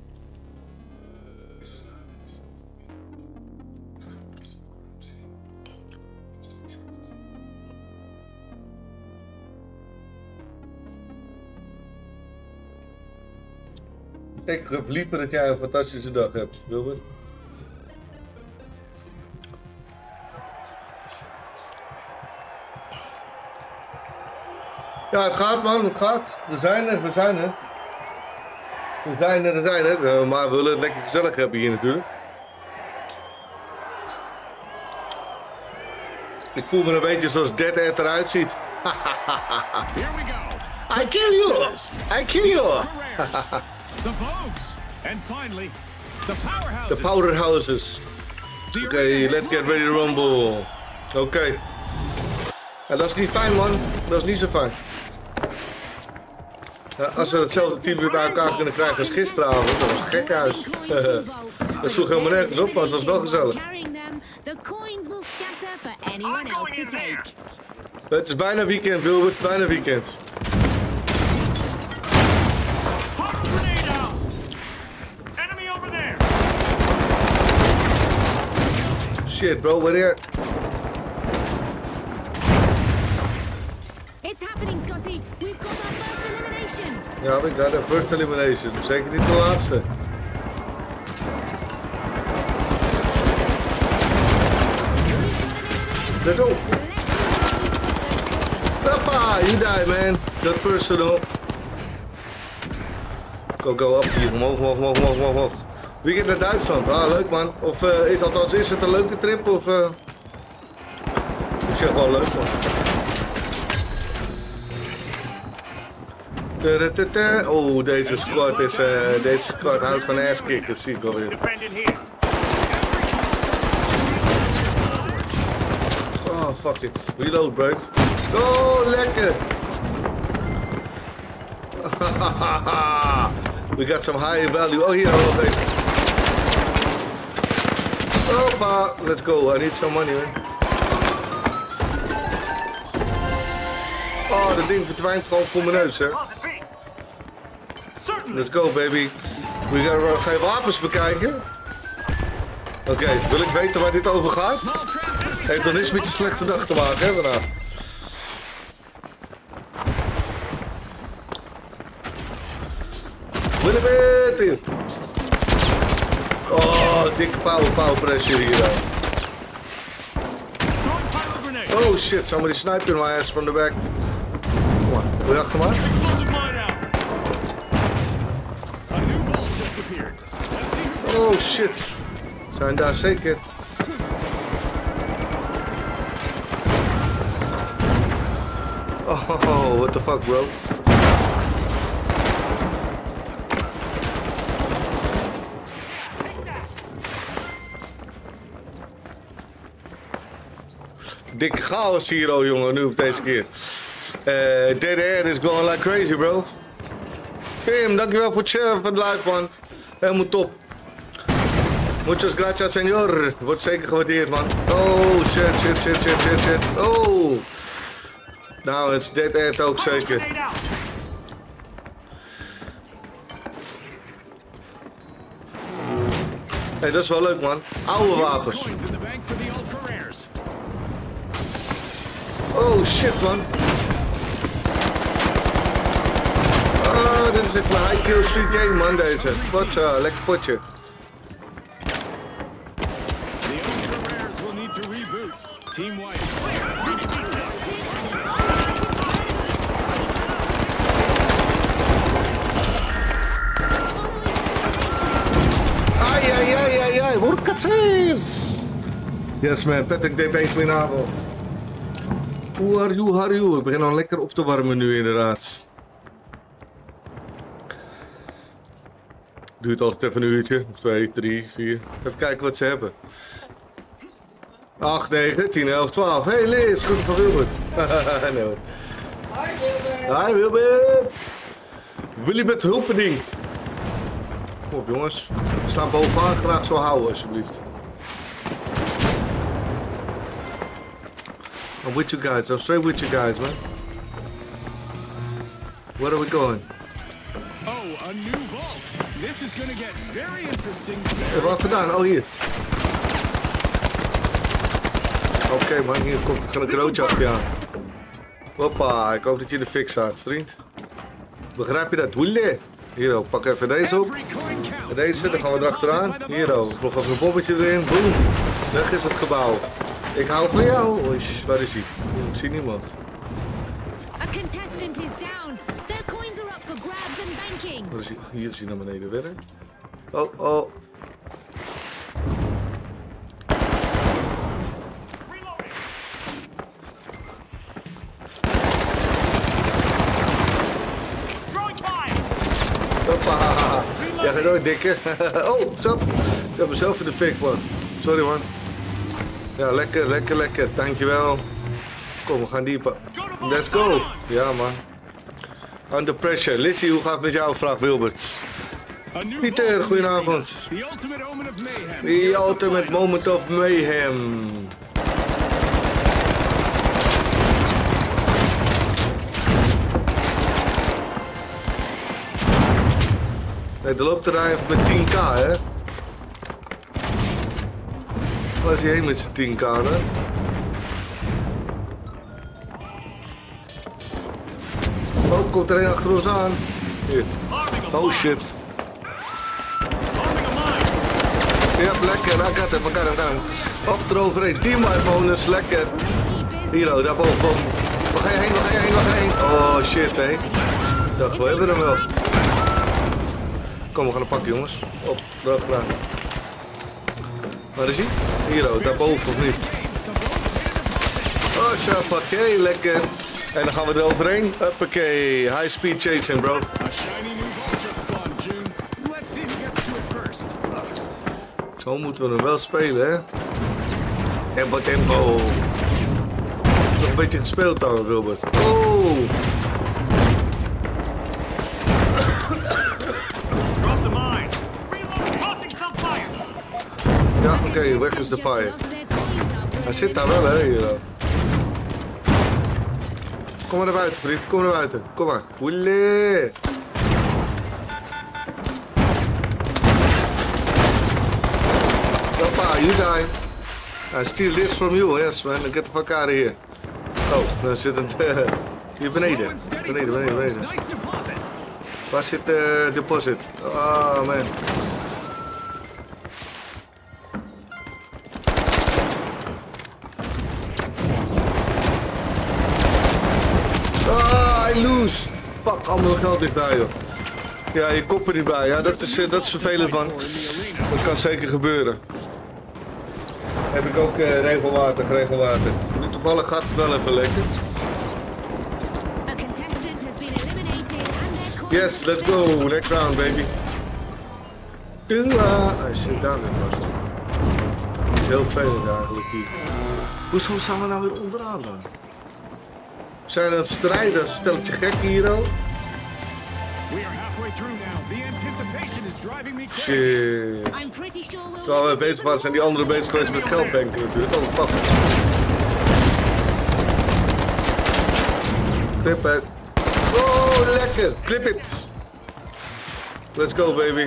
Ik heb liever dat jij een fantastische dag hebt, Wilbert. Ja, het gaat man, het gaat. We zijn er, we zijn er. We zijn er, we zijn er. Maar we willen het lekker gezellig hebben hier natuurlijk. Ik voel me een beetje zoals Dead Ed eruit ziet. Here we go. I kill you! I kill you! The Vogues. And finally, the powerhouses. The powerhouses. Oké, okay, let's get ready to rumble. Oké. Okay. Ja, dat is niet fijn man. Dat is niet zo fijn. Ja, als we hetzelfde team weer bij elkaar kunnen krijgen als gisteravond, dat was een gekhuis. Dat sloeg helemaal nergens op, maar het was wel gezellig. Het is bijna weekend, Wilbert, bijna weekend. Shit, bro, where are It's happening, Scotty. We've got our first elimination. Ja, we got our first elimination. Zeker niet de laatste. Let's go. Papa, you die, man. That personal. Go, go up hier. Omhoog, omhoog, omhoog, omhoog, omhoog. Weekend naar Duitsland. Ah, leuk man. Of uh, is, althans, is het een leuke trip? Of, uh... Ik zeg wel leuk man. Oh, deze squad is, uh, deze squad houdt van ass-kick, dat zie ik alweer. Oh, fuck it. Reload, bro. Oh, lekker! We got some high value. Oh, hier, oh, baby. Hoppa, let's go. I need some money, man. Oh, dat ding verdwijnt gewoon voor mijn neus, hè. Let's go, baby. We gaan, ga je wapens bekijken? Oké, okay, wil ik weten waar dit over gaat? Heeft nog niks met je slechte dag te maken, hè, vandaag. Wil ik weten? Oh, dikke power, power pressure hier. Oh shit, somebody sniped in my ass from the back. Come Wil je achter me? Explosive mine out. A new vault just appeared. Let's see who Oh shit. Zijn daar zeker. Oh, what the fuck, bro? Dikke chaos hier, oh jongen, nu op deze keer. Uh, D D R is going like crazy, bro. Pim, dankjewel voor het share van het live, man. Helemaal top. Muchas gracias, senor. Wordt zeker gewaardeerd, man. Oh, shit, shit, shit, shit, shit, shit. Oh. Nou, het is D D R ook zeker. grenade out. Hé, hey, dat is wel leuk, man. Oude wapens. Coins in the bank for the ultra rares. Oh, shit, man. Oh, dit is echt een high kill street game, man, deze. Wat zo, lekker potje. The ultra rares will need to reboot. Team White. Ai, ai, ai, ai, ai. Workatsies. Yes, man. Patrick D B, goedenavond. Hoe are you, how are you? Ik begin al lekker op te warmen nu, inderdaad. Duurt altijd even een uurtje. Of twee, drie, vier. Even kijken wat ze hebben. acht, negen, tien, elf, twaalf. Hey Liz, goed van Wilbert. No. Hoi Wilbert. Hi Wilbert. Willibert Hulpending. Kom op jongens. We staan bovenaan, graag zo houden alsjeblieft. I'm with you guys, I'm straight with you guys, man. Where are we going? Oh, a new vault. This is gonna get very interesting. Hey, waar vandaan? Oh, hier. Oké okay, man, hier komt een grootje achter je aan. Hoppa, ik hoop dat je de fik staat, vriend. Begrijp je dat? Woele. Hier ook, pak even deze op. En deze, dan gaan we erachteraan. Hier ook, nog even een bobbetje erin. Boom. Weg is het gebouw. Ik hou van jou. Oei, waar is hij? Ik zie niemand. A contestant is down. Their coins are up for grabs and banking. Waar is hij? Hier is hij naar beneden weer. Oh, oh. Hoppa. Ja, ga door, dikke. Oh, zo. Ze hebben zelf in de fik, man. Sorry, man. Ja, lekker, lekker, lekker. Dankjewel. Kom, we gaan dieper. Let's go. Ja, man. Under pressure. Lizzie, hoe gaat het met jou? Vraagt Wilbert. Pieter, goedenavond. The ultimate omen of mayhem. The ultimate moment of mayhem. Nee, de loopt er eigenlijk met tien k, hè? Waar is hij heen met zijn tien k, hè? Oh, komt er een achter ons aan. Hier. Oh shit. Ja, lekker. I got him, I got him, got him. Op eroverheen. Team bonus, lekker. Hier, oh, daar boven, boven. Waar ga je heen, waar ga je heen, waar ga je heen? Oh shit, hé. Ik dacht, we hebben hem wel. Kom, we gaan hem pakken, jongens. Op, daar gedaan. Waar is hij? Hier, oh, daarboven, of niet? Oh, shappakee, lekker. En dan gaan we er overheen. Hoppakee, high speed chasing, bro. A shiny new vault just spawned, June. Let's see who gets to it first. Zo moeten we hem wel spelen, hè? Tempo, tempo. Nog een beetje gespeeld dan, Wilbert. Oh! Drop the mine. Tossing some fire. Ja, oké, okay, weg is de fire. Hij zit daar wel, hè, hier. Kom maar naar buiten, vriend. Kom naar buiten. Kom maar. Woelee! Hoppa, you die. I steal this from you, yes man. Get the fuck out of here. Oh, daar zit een... Uh, hier beneden. Beneden, beneden, beneden. Nice deposit. Waar zit de uh, deposit? Oh man. Ah, I loose. Fuck, allemaal geld ligt daar, joh. Ja, je kop er niet bij. Ja, dat is, uh, dat is vervelend, man. Dat kan zeker gebeuren. Heb ik ook uh, regelmatig, regelmatig. Nu toevallig gaat het wel even lekker. Yes, let's go. Next round, baby. Ah, shit, daar weer vast. Dat is heel vervelend eigenlijk hier. Hoezo staan we nou weer onderaan dan? We zijn aan het strijden, stel het je gek hier al. Shit. Terwijl we bezig waren, zijn die anderen bezig geweest met geldbanken natuurlijk. Oh, fuck. Clip it. Oh, lekker. Clip it. Let's go, baby.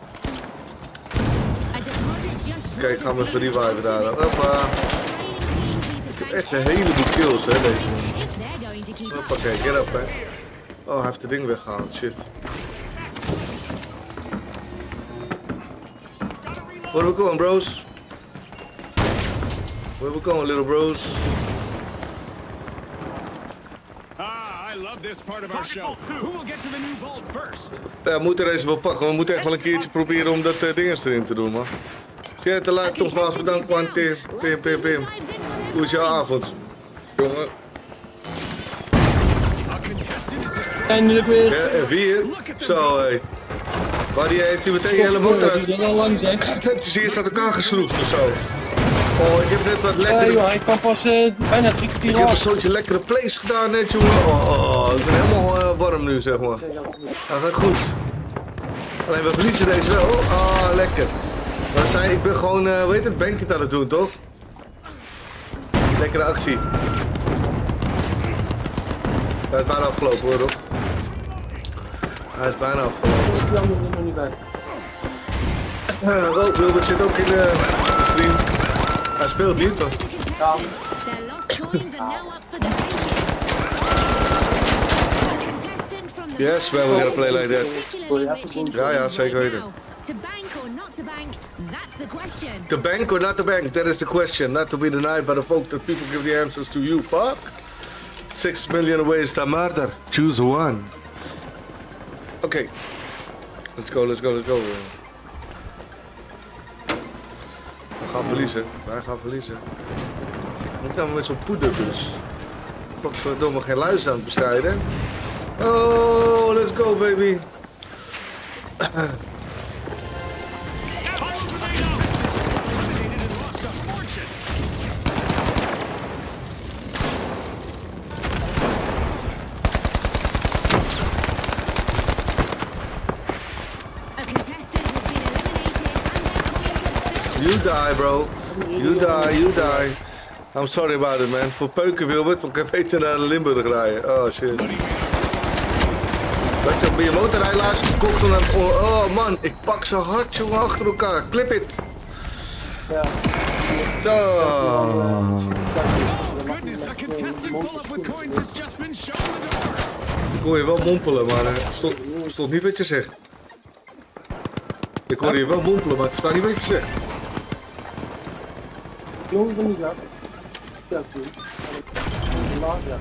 Oké, okay, ik ga me even reviven daar. Hoppa. Ik heb echt een heleboel kills, hè, deze man. Hoppakee, get up, hè. Oh, hij heeft het ding weggehaald. Shit. Where we going, bros? Where we going, little bros? Ah, I love this part of our show. Who will get to the new vault first? Ja, we moeten deze wel pakken. We moeten echt wel een keertje proberen om dat uh, ding erin te doen, man. Vergeet te laat, toch wel bedankt, man. Pim, pim, pim. Hoe is jouw avond, jongen? Eindelijk weer. Ja, en wie? Zo, hé. Hey. Maar die heeft hij meteen hele motor uit. Die is al lang, zeg. Het is eerst uit elkaar geschroefd of zo. Oh, ik heb net wat lekker. Ja, joh, ik kan pas uh, bijna drie kwartier Ik heb een soortje lekkere plays gedaan net, jongen. Oh, oh, ik ben helemaal uh, warm nu, zeg maar. Dat gaat goed. Alleen we verliezen deze wel. Oh, lekker. Maar zei, ik ben gewoon, uh, hoe heet het, bankje aan het doen, toch? Lekkere actie. Hij is bijna afgelopen, hoor, Rob. Hij is bijna afgelopen. Ik kan er nog niet bij. Uh, oh, Wilbert zit ook in de stream. Hij speelt niet, toch? Ja. Yes, man, we're gonna play like that. Ja, ja, zeker weten. To bank or not to bank, that's the question. To bank or not to bank, that is the question. Not to be denied by the folk that people give the answers to you, fuck. Six million ways to murder. Choose one. Okay. Let's go, let's go, let's go. We gaan verliezen. Wij gaan verliezen. Dan gaan we met zo'n poeder dus. Godverdomme, geen luis aan het bestrijden. Oh, let's go, baby. You die, bro. You die, you die. I'm sorry about it, man. Voor peuken, Wilbert, want ik heb beter naar de Limburg rijden. Oh, shit. Wat je op je motorrijlaars gekocht en dan... Oh, man, ik pak zo hard, jongen, achter elkaar. Clip it. Ja. Oh. Ik hoor je wel mompelen, maar het stond, stond niet wat je zegt. Ik hoor je wel mompelen, maar ik versta niet wat je zegt. Jongens, ben niet laat. Ja, toen. Laat, ja.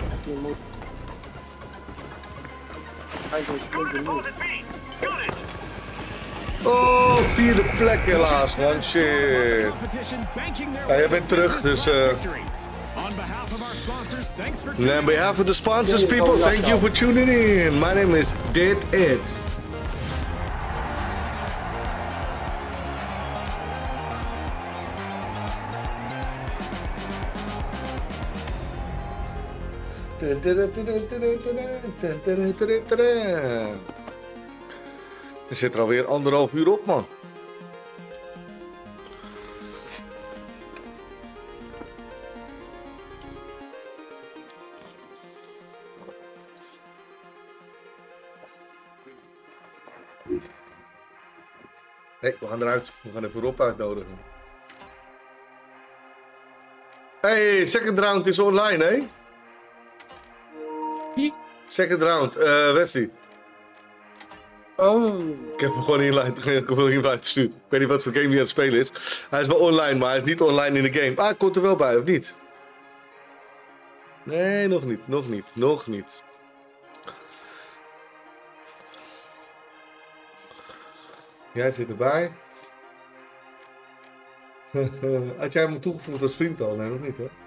Hij is al Oh, vierde plek helaas, man. Shit. Ja, jij bent terug, dus... Uh... On behalf of the sponsors, people, thank you for tuning in. My name is Dead Ed. Er zit er alweer anderhalf uur op, man. Nee, we gaan eruit. We gaan even Rob uitnodigen. Hey, second round is online, hè? Wie? Second round, uh, Wesley. Oh. Ik heb hem gewoon een invite gestuurd. Ik weet niet wat voor game hij aan het spelen is. Hij is wel online, maar hij is niet online in de game. Ah, komt er wel bij, of niet? Nee, nog niet, nog niet, nog niet. Jij zit erbij. Had jij hem toegevoegd als vriend al? Nee, nog niet, hè?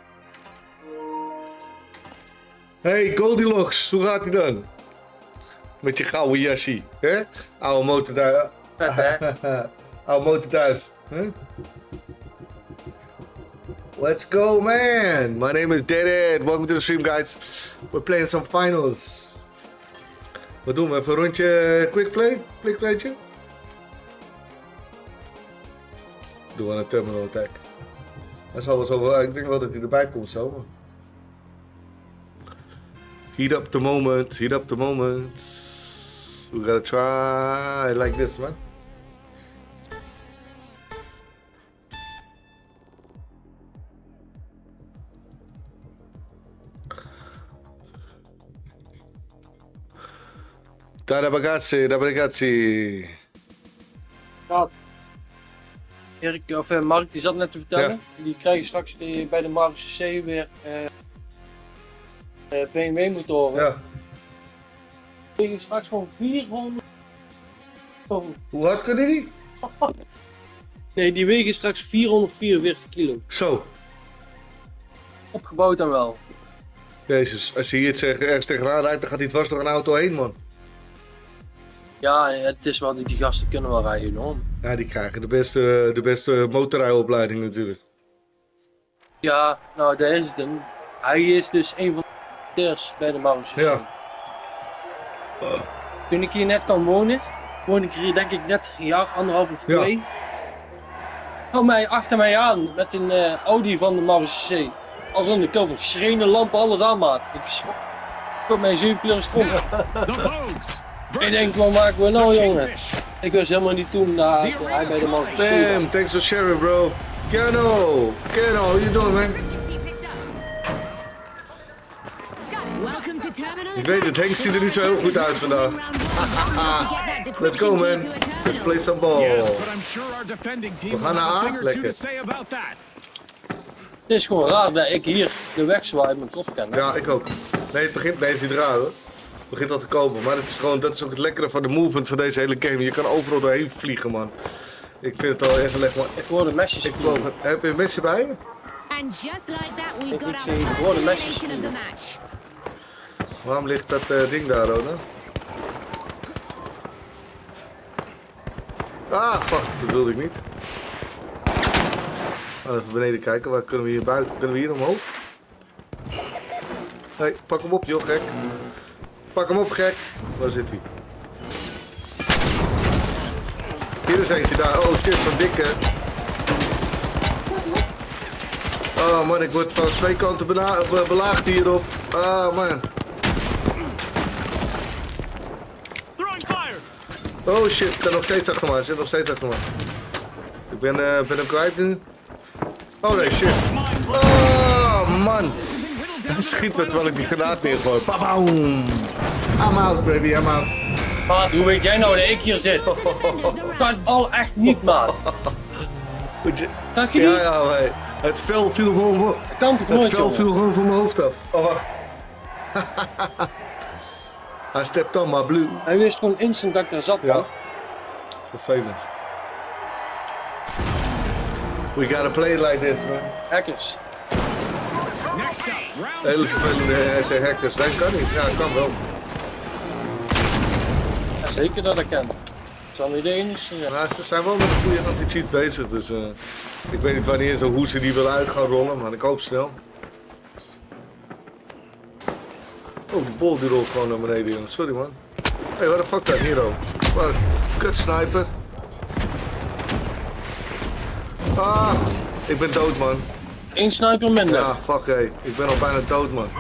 Hey, Goldilocks, hoe gaat ie dan? Met je gouden jassie, hè? Oude motorduif. Vet, hè? Oude motorduif, hè? Let's go, man! My name is Dead. Welcome to the stream, guys. We're playing some finals. Wat doen we? Even een rondje quick play? Quick playtje? Doen we een terminal attack. Dat zal wel zo, ik denk wel dat hij erbij komt zo. Heat up the moment, heat up the moment. We gotta try like this, man. Dai ragazzi, dai ragazzi. Ja. Erik, of uh, Mark, die zat net te vertellen. Ja. Die krijgen straks die, bij de Maurits C weer uh, uh, B M W motoren. Ja. Die krijgen straks gewoon vierhonderd. Oh. Hoe hard kunnen die? Nee, die wegen straks vierhonderdvierenveertig kilo. Zo. Opgebouwd dan wel. Jezus, als je hier het ergens tegenaan rijdt, dan gaat hij dwars door een auto heen, man. Ja, het is wel, die, die gasten kunnen wel rijden, hoor. Ja, die krijgen de beste, de beste motorrijopleiding natuurlijk. Ja, nou, daar is het hem. Hij is dus een van de eerst bij de Maurits C. Ja. Toen ik hier net kwam wonen, woon ik hier denk ik net een jaar, anderhalf of twee. Ja. Kwam mij achter mij aan met een uh, Audi van de Maurits C. Als aan de cover, schreeuwende lampen, alles aanmaat. Ik schrok op mijn zeven kleuren sprong. Ik denk, wat maken we nou, jongen? Ik wist helemaal niet toen dat hij bij de Maurits C was. Damn, thanks for sharing, bro. Keno, Keno, how you doing, man? Ik weet het, Henk ziet er niet zo heel goed uit vandaag. Let's go, man. Let's play some ball. We gaan naar A, lekker. Het is gewoon raar dat ik hier de weg zo uit mijn kop ken. Hè? Ja, ik ook. Nee, het begint, nee, het is niet raar, hoor. Het begint al te komen, maar het is gewoon, dat is ook het lekkere van de movement van deze hele game. Je kan overal doorheen vliegen, man. Ik vind het al even lekker, man. Ik hoor de mesjes ik vloog, heb je een mesje bij je? Ik moet zien, ik hoor de mesjes vliegen. Waarom ligt dat uh, ding daar, Rona? Ah, fuck, dat wilde ik niet. Even beneden kijken, waar kunnen we hier buiten? Kunnen we hier omhoog? Hey, pak hem op, joh, gek. Pak hem op, gek. Waar zit hij? Hier is eentje daar. Oh shit, zo'n dikke. Oh man, ik word van twee kanten belaagd hierop. Ah man. Oh shit, ik ben nog steeds achter me. Ik zit nog steeds achter me. Ik ben, uh, ben hem kwijt nu. Oh nee, shit. Oh man. Hij schiet er terwijl ik die granaat neergooi. Baboom. I'm out baby, I'm out. Maat, hoe weet jij nou dat ik hier zit? Kan al echt niet, maat. Zag je niet? Ja, ja, hey. Het vel viel gewoon van, kan toch nooit, het vel viel gewoon van mijn hoofd af. Oh, wacht. Hij stept dan maar blue. Hij wist gewoon instant dat ik daar zat. Ja. Man. Vervelend. We gotta play it like this, man. Hackers. Hele vervelende, hij zei hackers. Dat kan niet. Ja, dat kan wel. Ja, zeker dat ik ken. Het zal niet de enige. Ja. Nou, ze zijn wel met een goede anti-cheat bezig, dus uh, ik weet niet wanneer zo hoe ze die willen uit gaan rollen, maar ik hoop snel. Oh, die bol die rolt gewoon naar beneden, jongen. Sorry, man. Hey, what the fuck dat Hero? Wat? Kut sniper. Ah, ik ben dood, man. Eén sniper minder. Ja, fuck hé. Hey. Ik ben al bijna dood, man.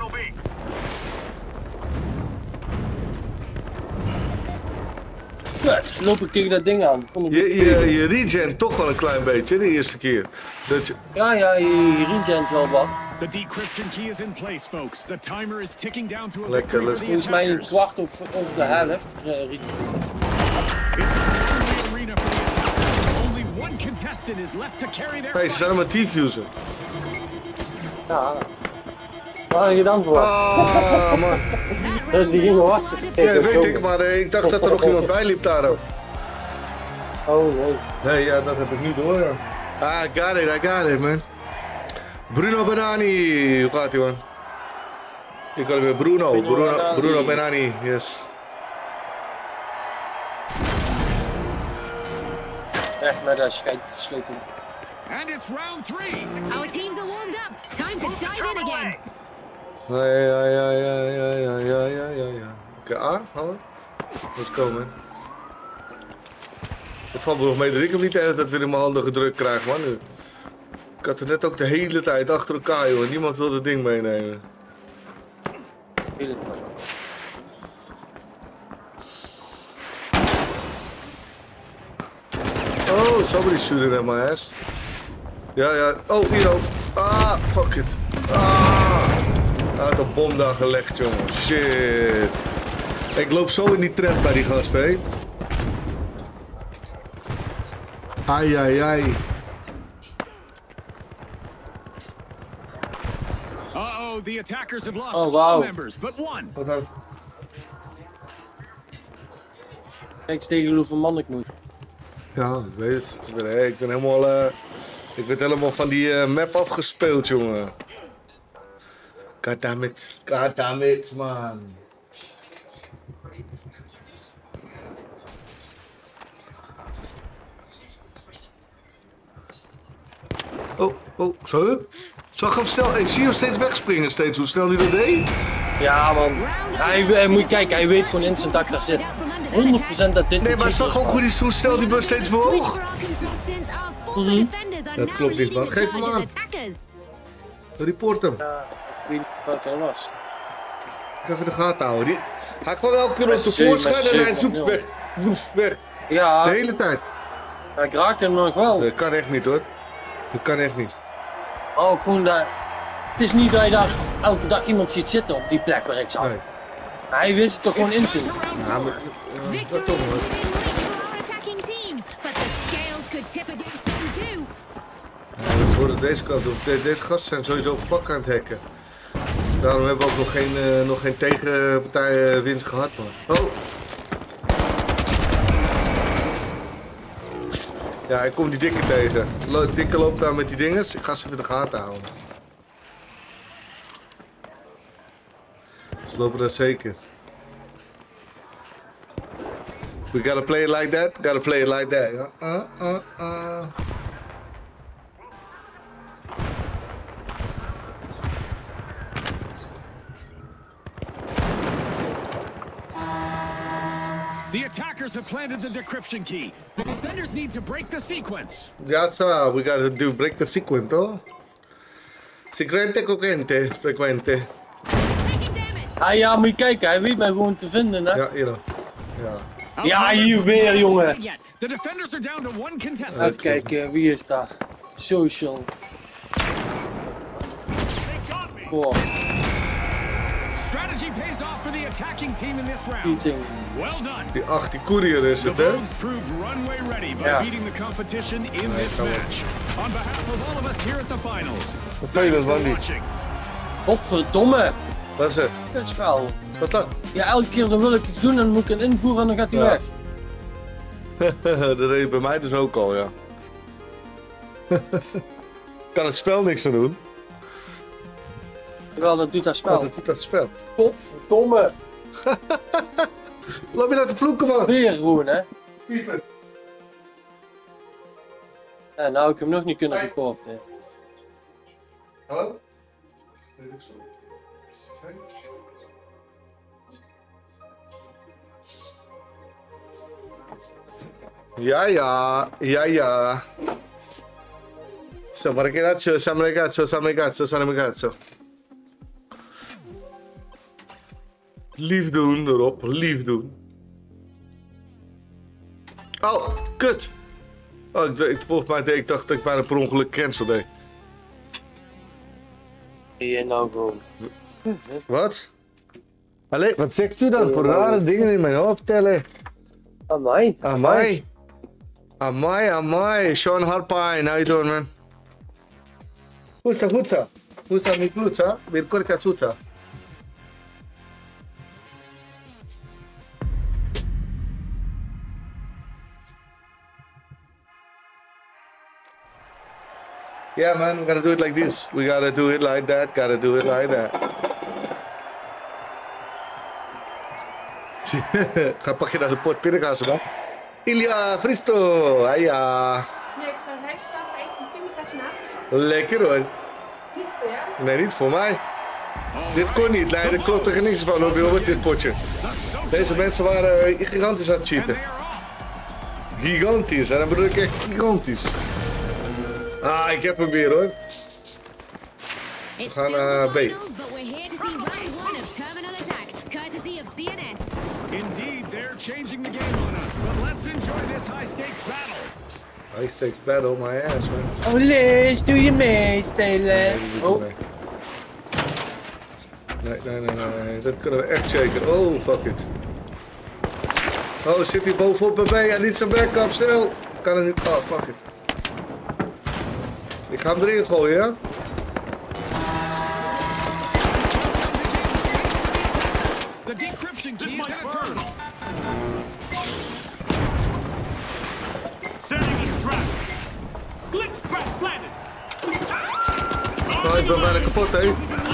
Kut, loop ik tegen dat ding aan. Kom je, je, je regen toch wel een klein beetje, de eerste keer. Dat je... Ja, ja, je regent wel wat. The decryption key is in place, folks. The timer is ticking down to a lekker, lekker. Volgens mij een kwart of, of de helft. Uh, It's a friendly arena for the attack. Only one contestant is left to carry their. Hey, ze zijn allemaal T-fusen. Ja. Waar je dan voor? Ah, man. Dus die gingen wachten. Ja, dat weet ik, maar uh, ik dacht dat er nog iemand bij liep daar ook. Oh nee. Nee, ja, dat heb ik nu door, ja. Ah, I got it, I got it, man. Bruno Benani. Hoe gaat ie, man? Ik kan weer Bruno. Bruno Bruno, Benani. Bruno Benani, yes. Echt met dat schijt gesloten. And it's round three. Our teams are warmed up. Time to dive in again. Ja, ja, ja, ja, ja, ja, ja, ja, ja, ja. Oké, okay, A, gaan we. Let's go, man. Het valt me nog mee dat ik hem niet de hele tijd weer in mijn handen gedrukt krijg, man. Ik had er net ook de hele tijd achter elkaar, joh. Niemand wil het ding meenemen. Hele tijd. Oh, somebody shooting at my ass. Ja, ja. Oh, hier ook. Ah, fuck it. Ah. Hij had een bom daar gelegd, jongen. Shit. Ik loop zo in die trap bij die gast, hé. Ai, ai, ai. Uh-oh, the attackers have lost Oh, wow. all members, but one. Wat dan? Kijk eens tegen hoeveel man ik moet. Ja, ik weet het. Ik ben, ik ben helemaal, uh, ik ben helemaal van die uh, map afgespeeld, jongen. Goddammit. Goddammit, man. Oh, oh, zo. Zag hem snel, ik zie hem steeds wegspringen, steeds hoe snel hij dat deed. Ja man, hij, hij, moet je kijken, hij weet gewoon instant dat ik daar zit. honderd procent dat dit Nee, maar cheat zag is, ook man. hoe, die, hoe snel die bus steeds bewoog. Dat klopt niet, man. Geef hem aan. Report hem. Ja, ik weet niet wat er was. Ik ga even de gaten houden. Die... Hij kwam wel kunnen Met z'n tevoorschijn zeven, en hij met z'n zoekt zeven weg. Woef, weg. Ja, De hele tijd. ik raakte hem nog wel. Dat kan echt niet, hoor. Dat kan echt niet. Maar ook gewoon daar. Het is niet dat je daar elke dag iemand ziet zitten op die plek waar ik zat. Nee. Hij wist het toch gewoon instant. Ja, maar... Ja, Victory dat toch, is hoor. within reach for our attacking team, but the scales could tip against them too. Ja, dat worden deze kant op. De- deze gasten zijn sowieso vak aan het hacken. Daarom hebben we ook nog geen, uh, nog geen tegenpartij uh, winst gehad, man. Oh! Ja, ik kom die dikke tegen. Lo dikke loopt daar met die dinges. Ik ga ze even in de gaten houden. Ze lopen dat zeker. We gotta play it like that. Gotta play it like that. Ja. Uh, uh, uh. The attackers have planted the decryption key. The defenders need to break the sequence. Ja, so we gotta do break the sequence, oh. Sequente coquente, frequente. Taking damage. Ah ja, moet je kijken, hij weet mij gewoon te vinden, hè? Ja, hier dan. Ja. Ja, hier weer, jongen. Not yet. The defenders are down to one contestant. Even kijken, wie is daar? Social. They got me. Sport. Strategy pays off for the attacking team in this round. Shooting. Well done. Die acht, die courier is The het, hè? Vogues proved runway ready by Ja. beating the competition in this come on. match. On behalf of all of us here at the finals, thanks Vervelend, for man, die. watching. Godverdomme. Wat is het? Dit spel. Wat dan? Ja, elke keer dan wil ik iets doen en dan moet ik het invoeren en dan gaat hij Ja. weg. Dat deed je bij mij dus ook al, ja. Kan het spel niks aan doen? Terwijl dat doet dat Oh, spel. dat doet dat spel. Godverdomme. Loop je naar de ploeken, man? Weer gewoon, hè. Piepen. En nou heb ik hem nog niet kunnen reporten. Hallo? Ja, ja, ja, ja. Zo, maar ragazzo, siamo ragazzo, siamo ragazzo, siamo ragazzo. Lief doen, Rob, lief doen. Oh, kut. Oh, ik, ik, volgens mij, ik dacht dat ik bijna per ongeluk cancel deed. Hier nou gewoon. Wat? Allee, wat zegt u dan voor rare dingen in mijn hoofd tellen? Amai. Amai. Amai, amai. Sean Harpine, how you doing, man? Husa, husa. Husa mi pluca, Mirkorka cuca. Yeah, man, we gotta do it like this. We gotta do it like that. Gotta do it like that. Ga pak je naar de pot pindakaas, man. Ilja Fristo, aja. Nee, ik ga rijstaan eten van pindakaas naast. Lekker hoor. Niet voor jou. Nee, niet voor mij. Dit kon niet, nee, er klopt er niks van op Wilbert, dit potje. Deze mensen waren gigantisch aan het cheaten. Gigantisch, en dan bedoel ik echt gigantisch. Ah, ik heb hem weer hoor. We gaan naar B. Indeed, they're changing the game on us, but let's enjoy this high-stakes battle. High stakes battle, my ass man. Oh Liz, doe je meespelen? Oh. Nee, nee, nee, nee, dat kunnen we echt shaken. Oh, fuck it. Oh, zit hij bovenop bij B en niet zijn backup, snel. Kan het niet, oh, fuck it. Ik ga hem erin gooien, ja? The decryption key is in a terminal. Setting a trap. Glitch trap planted. Oh, ik ben bijna kapot, hè?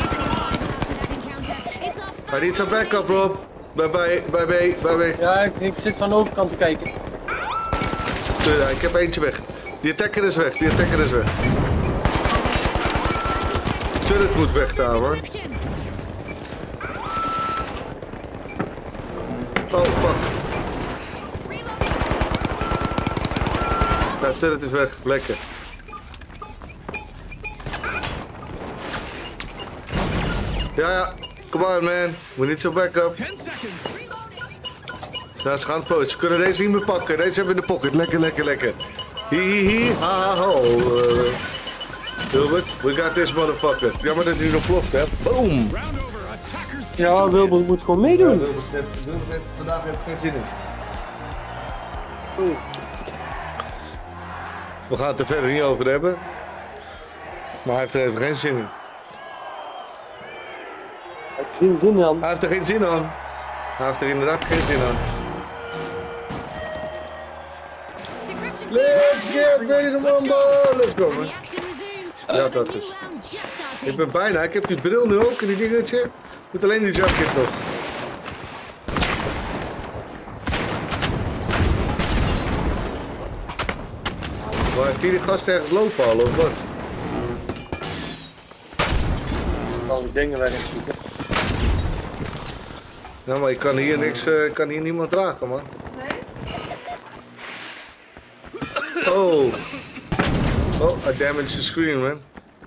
Hij niet zijn backup, Rob. Bij, bij, bij B, bij B. Ja, ik, ik zit van de overkant te kijken. Ja, ik heb eentje weg. Die attacker is weg, die attacker is weg. Turret moet weg daar, hoor. Oh, fuck. Nou, turret is weg. Lekker. Ja, ja. Come on, man. We need some backup. Ten seconds. Ja, ze gaan het poten. Ze kunnen deze niet meer pakken. Deze hebben we in de pocket. Lekker, lekker, lekker. Hi, hi, hi. Ha, ha, ho. Uh, Wilbert, we got this motherfucker. Jammer dat hij nog ploft, hè. Boom. Ja, Wilbert moet gewoon meedoen. Ja, Wilbert zegt, Wilbert, vandaag heb ik geen zin in. Oeh. We gaan het er verder niet over hebben. Maar hij heeft er even geen zin in. Hij heeft geen zin aan. Hij heeft er geen zin aan. Hij heeft er inderdaad geen zin aan. Let's get ready to rumble! Let's go, man. Ja, dat is. Ik ben bijna. Ik heb die bril nu ook en die dingetje. Ik moet alleen die jacket nog. Maar heb je die gast ergens lopen al of wat? Al die dingen wegschieten. Nou, maar ik kan hier niks, uh, kan hier niemand raken, man. Nee? Oh. Oh, I damaged the screen, man.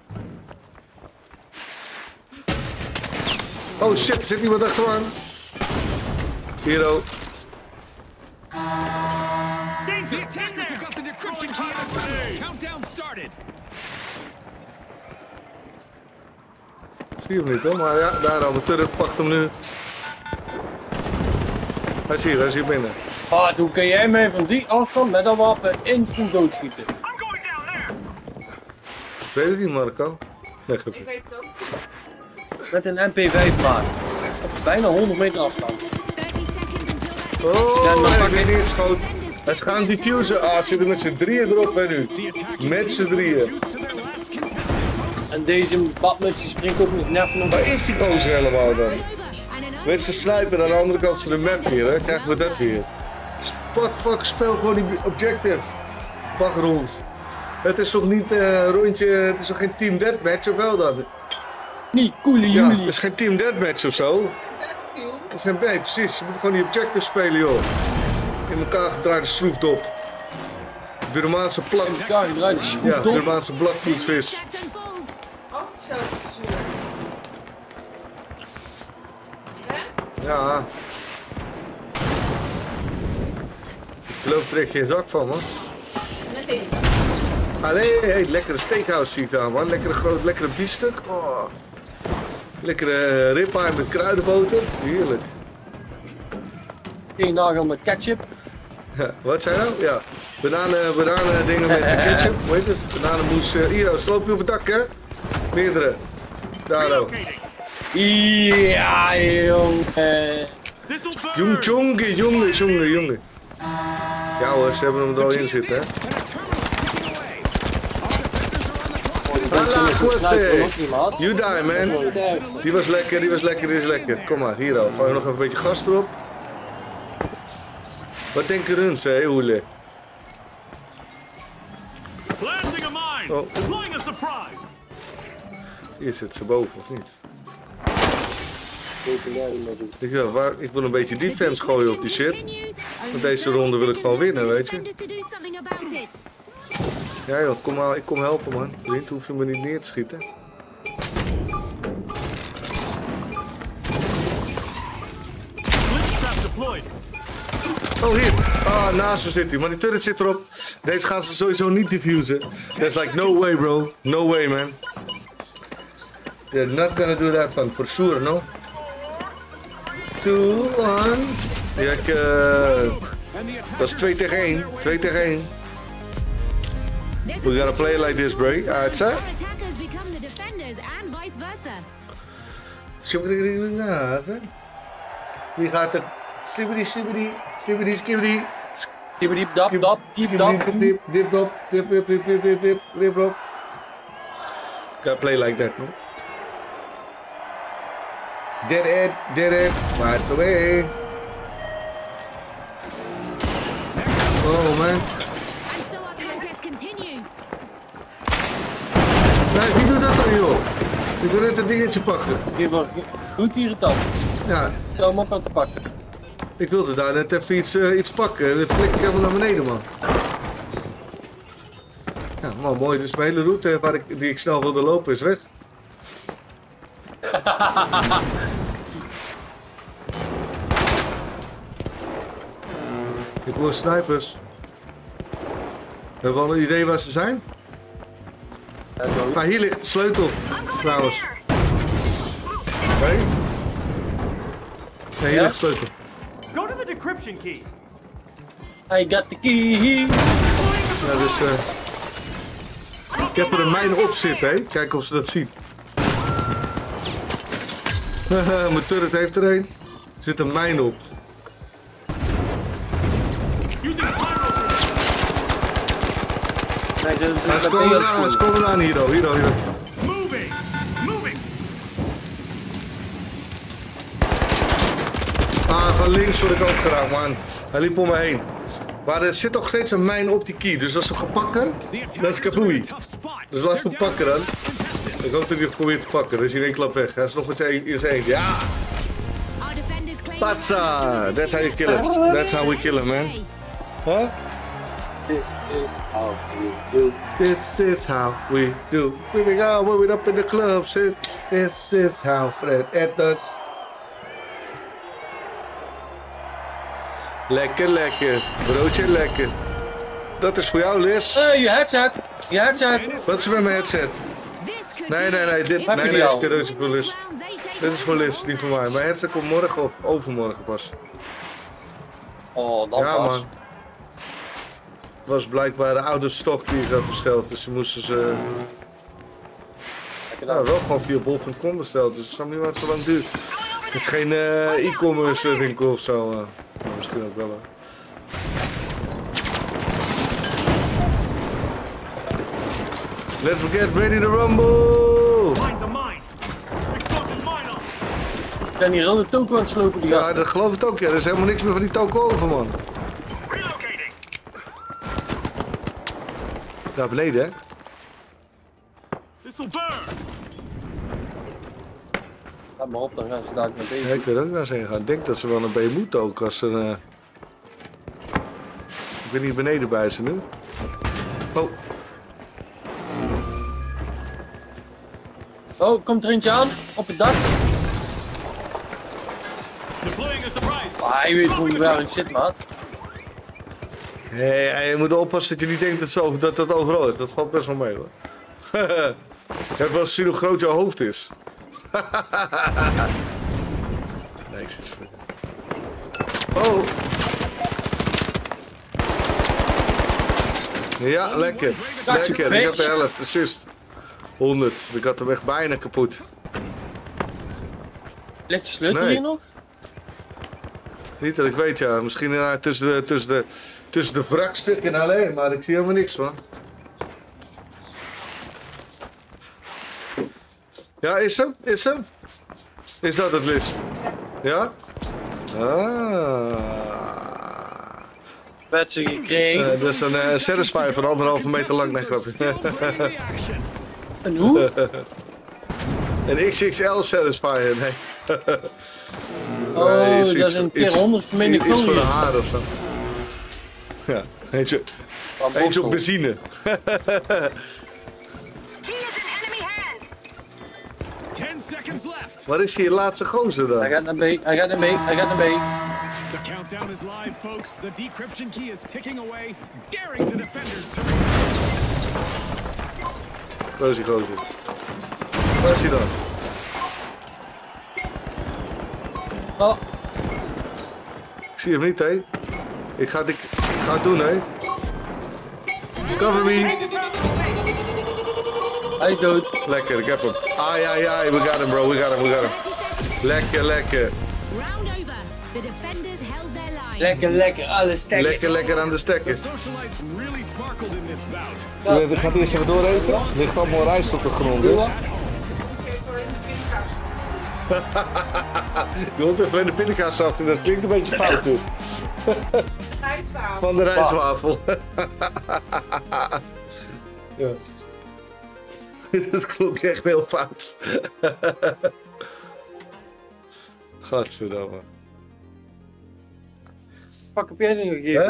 Oh shit, er zit iemand achteraan. Hero. The attackers have got the decryption key in the terminal. Countdown started. Zie je hem niet, hoor, maar ja, daar dan. Mijn turret pakt hem nu. Hij is hier, hij is hier binnen. Ah, toen kun jij mij van die afstand met dat wapen instant doodschieten. I'm going down there. Ik weet het niet, Marco. Nee, goed. Ik weet het ook. Met een M P vijf maar. Op bijna honderd meter afstand. Oh, Ja, dan hij pak heeft ik- niet geschoten. Hij is gaan diffusen. Ah, ze zitten met z'n drieën erop bij nu. Met z'n drieën. En deze badmuts die springt ook niet net van Waar is die gozer helemaal dan? Met zijn sniper aan de andere kant van de map hier, hè? Krijgen we dat weer. What fuck, speel gewoon die objective. Pak rond. Het is toch niet een uh, rondje, het is toch geen team deathmatch of wel dan? niet coole Ja, het jullie. is geen team deathmatch of zo. Dat is een nee, precies. Je moet gewoon die objective spelen, joh. In elkaar gedraaide schroefdop. Birmaanse plak. Ja, die draait de Ja, schroef door. Birmaanse bladvoetvis. Altijd hetzelfde zuur. Hè? Ja. Ik geloof er echt geen zak van, man. Nee. Allee, hey, lekkere steakhouse zie ik daar, man. Lekkere groot, lekkere biefstuk. Oh. Lekkere uh, ribeye met kruidenboter. Heerlijk. Eén nagel met ketchup. Ja, wat zei nou? Ja. Bananen, bananen dingen met ketchup. Hoe heet het? Bananenmoes. Uh, hier, sloop je op het dak, hè? Meerdere. Daar ook. Relocating. Ja, jongen. This'll burn. Jong, jongen, jongen, jongen, jongen. Ja hoor, ze hebben hem er al in zitten, hè? Alla Kwatse. Nog niet, maat. You die, Dat is wel man. het ergste. Die was lekker, die was lekker, die is lekker. Kom maar, hier al. Gooi nog even een beetje gas erop. Wat denken hun, hè, Hoele? Planting a mine. Oh. Deploying a surprise. Hier zit ze boven, of niet? Populair in dat doet. Ik, wil, waar, ik wil een beetje defense gooien op die shit. Want deze ronde wil ik gewoon winnen, weet je. Ja joh, kom maar, ik kom helpen man. Vriend, hoef je me niet neer te schieten. Glitch trap deployed. Oh hier, ah naast me zit hij, maar die turret zit erop. Deze gaan ze sowieso niet diffusen. There's like no way bro, no way man. They're not gonna do that one, for sure, no? Two, one. Ja, ik, uh, dat is twee tegen één, twee tegen één. We gotta play like this, bro. Alright, sir. Wie gaat er? Slibbity, slibbity, slibbity, skibbity. Diep diep dap dap, diep dap. Dip, dip, dip, dop, dip, dip, dip, dip, dip, dip, dip, dop. Gotta play like that, no? Did it, did it, lights away. Oh man. Nee, wie doet dat dan joh? Ik wil net een dingetje pakken. In ieder geval goed irritant. Ja, Ik kan hem ook aan te pakken. ik wilde daar net even iets, uh, iets pakken. Dan flik ik helemaal naar beneden man. Ja, man, mooi. Dus mijn hele route waar ik, die ik snel wilde lopen is weg. Ik hoor snipers. Hebben we al een idee waar ze zijn? Ja, zo. Ah, hier ligt de sleutel, trouwens. Oké. Okay. Nee, hier Ja? ligt de sleutel. Go to the decryption key. I got the key. Ja, dus, uh, ik heb er een mijn op zitten, hè. Kijken of ze dat zien. Mijn turret heeft er een. Er zit een mijn op. Using pyro. Nee, ze ze- Ja, ze ze komen bij eraan, ze school. komen eraan, hier, oh, hier, oh, hier. Moving. Moving. Ah, van links word ik ook geraakt, man. Hij liep om me heen. Maar er zit nog steeds een mijn op die key, dus als ze gaan pakken, dat is kaboei. Dus laat hem pakken dan. Ik hoop dat hij het probeert te pakken, dan is hij in één klap weg. Hij is nog eens één, is één. Ja! Patsa! That's how you kill him. That's how we kill him, man. Huh? This is how we do. This is how we do. Here we go, moving up in the club, shit. This is how Fred Ed does. Lekker, lekker. Broodje lekker. Dat is voor jou, Liz. Hé, hey, je headset. Je headset. Wat is er met mijn headset? Nee, nee, nee. Dit, nee, nee, is cadeautje voor Liz. Dit is voor Liz, niet voor mij. Mijn headset komt morgen of overmorgen pas. Oh, dan Ja, pas. man. Het was blijkbaar de oude stok die ik had besteld, dus ze moesten ze... Lekker Ja, dan. wel gewoon via bol punt com besteld, dus ik snap niet waar het zo lang duurt. Het is geen uh, e-commerce winkel of zo. Uh. Nou, misschien ook wel. Uh. Let's get ready to rumble! Find the mine. Explosive mine on. We zijn hier al de toko aan het slopen, die Ja, gasten. dat geloof ik ook. Ja. Er is helemaal niks meer van die toko over, man. Relocating. Daar beneden, hè? This'll burn. Laat maar op, dan gaan ze daar met Ja, deze. ik weet ook waar ze heen gaan. Ik denk dat ze wel naar B moeten ook als ze... Uh... Ik ben hier beneden bij ze nu. Oh. Oh, komt er eentje aan? Op het dak? Deploying a surprise. Ah, je weet hoe waar ik zit, maat. Hey, hey, je moet oppassen dat je niet denkt dat, zo, dat dat overal is. Dat valt best wel mee, hoor. Je hebt wel eens gezien hoe groot jouw hoofd is. Nee, ik zit zo. Oh. Ja, lekker. Lekker. Ik had de helft, assist. honderd. Ik had hem echt bijna kapot. Ligt de sleutel Nee. hier nog? Niet dat ik weet, ja. Misschien uh, tussen, de, tussen, de, tussen de wrakstukken alleen, maar ik zie helemaal niks van. Ja, is hem? Is hem? Is dat het, Liz? Ja? Ah. Werd ze gekregen. Uh, dat is een uh, Satisfyer van anderhalve meter lang. Nee, grapje. Een hoe? Een X X L Satisfyer, nee. Oh, nee, dat is een keer honderd vermenigvuldiging. Iets voor de haar of zo. Ja, eentje, eentje op benzine. ten seconds left. Waar is die laatste gozer dan? Hij gaat naar B, hij gaat naar B, hij gaat naar B. The countdown is live, folks. The decryption key is ticking away, daring the defenders to... Waar is die gozer? Waar is hij dan? Oh. Ik zie hem niet, hé. Ik ga, ik, ik ga het doen, hé. Cover me. Hij is dood. Lekker, ik heb hem. Ai, ai, ai, we got him, bro. We got him, we got him. Lekker, lekker. Round over. The defenders held their line. Lekker, lekker. Alle stekken. Lekker, lekker aan de stekken. The socialites really sparkled in this bout. Je gaat eerst even dooreten. Er ligt allemaal rijst op de grond. Dus. Je hoort even in de pindakaas af en dat klinkt een beetje fout, hoor. Van de rijstwafel. Ja. Dat klonk echt heel fout. Godverdomme. Pak heb jij nu gegeven? Hè?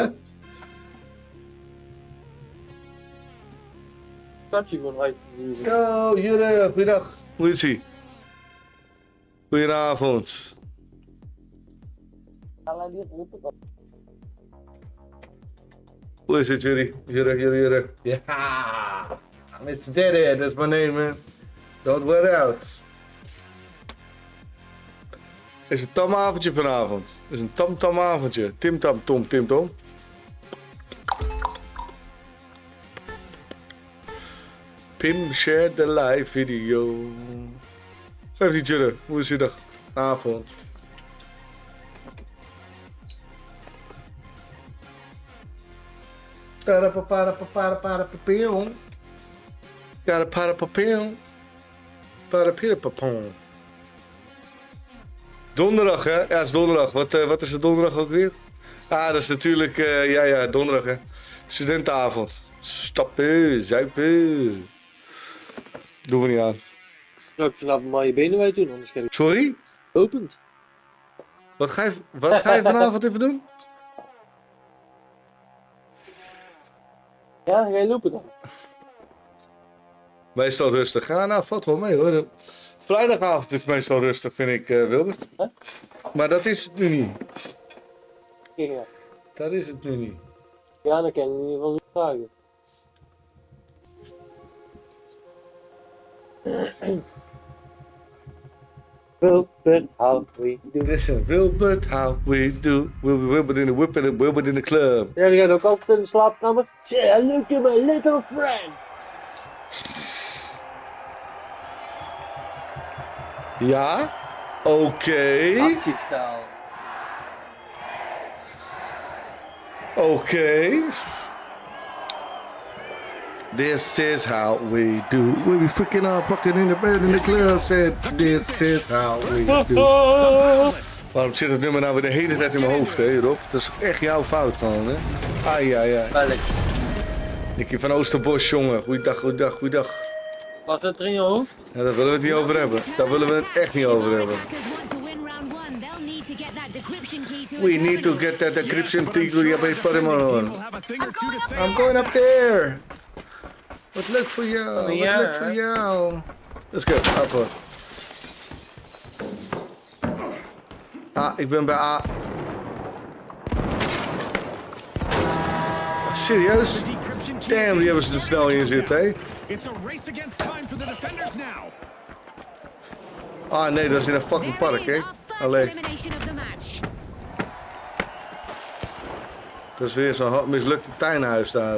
Start je gewoon uit. Yo, Jure, goeiedag. Hoe is ie? Goedenavond. Hoe is het, Jure? Jure, Jure, Jure. Ja, mister Daddy, that's my name, man. Don't wear out. Is een tam avondje vanavond. Is een tam tam avondje. Tim tam tom tim tom. Pim share the live video. Zeg eens, Jure, hoe is je dag? Avond. Para para para para papillon. Para para papillon. Para para papillon. Donderdag, hè? Ja, het is donderdag. Wat, uh, wat is het donderdag ook weer? Ah, dat is natuurlijk, uh, ja, ja, donderdag, hè? Studentenavond. Stappen, zuipen. Doen we niet aan. Nou, ik vanavond maar je benen bij doen, anders ga ik... Sorry? Opend. Wat ga je, wat ga je vanavond even doen? Ja, ga je lopen dan? Meestal rustig. Ja, nou, valt wel mee, hoor. Vrijdagavond is meestal rustig, vind ik, uh, Wilbert. Huh? Maar dat is het nu niet. Ja. Dat is het nu niet. Ja, dan kan je in ieder geval zo vragen. Wilbert, how we do. Listen, Wilbert, how we do. We'll be Wilbert in the whip and Wilbert in the club. Ja, die gaat ook altijd in de slaapkamer. Say, look at my little friend. Ja? Oké. Okay. Actiestaal. Oké. Okay. This is how we do. We be freaking out fucking in the bed in the club. Said, this is how we do. Waarom zit het nummer nou weer de hele tijd in mijn hoofd, hè, Rob? Dat is echt jouw fout gewoon, hè? Ai, ai, ai. Nicky van Oosterbos, jongen. Goeiedag, goeiedag, goeiedag. Wat zit er in je hoofd? Ja, daar willen we het niet over hebben. Daar willen we het echt niet over hebben. We need to get that decryption key to your Paramount. I'm going up there. Wat leuk voor jou. Wat leuk voor jou. Let's go. Up. Ah, ik ben bij A. Serieus? Damn, die hebben ze er snel in zitten, hè? Ah nee, dat is in een fucking park, hè? Allee. Dat is weer zo'n mislukte tuinhuis daar.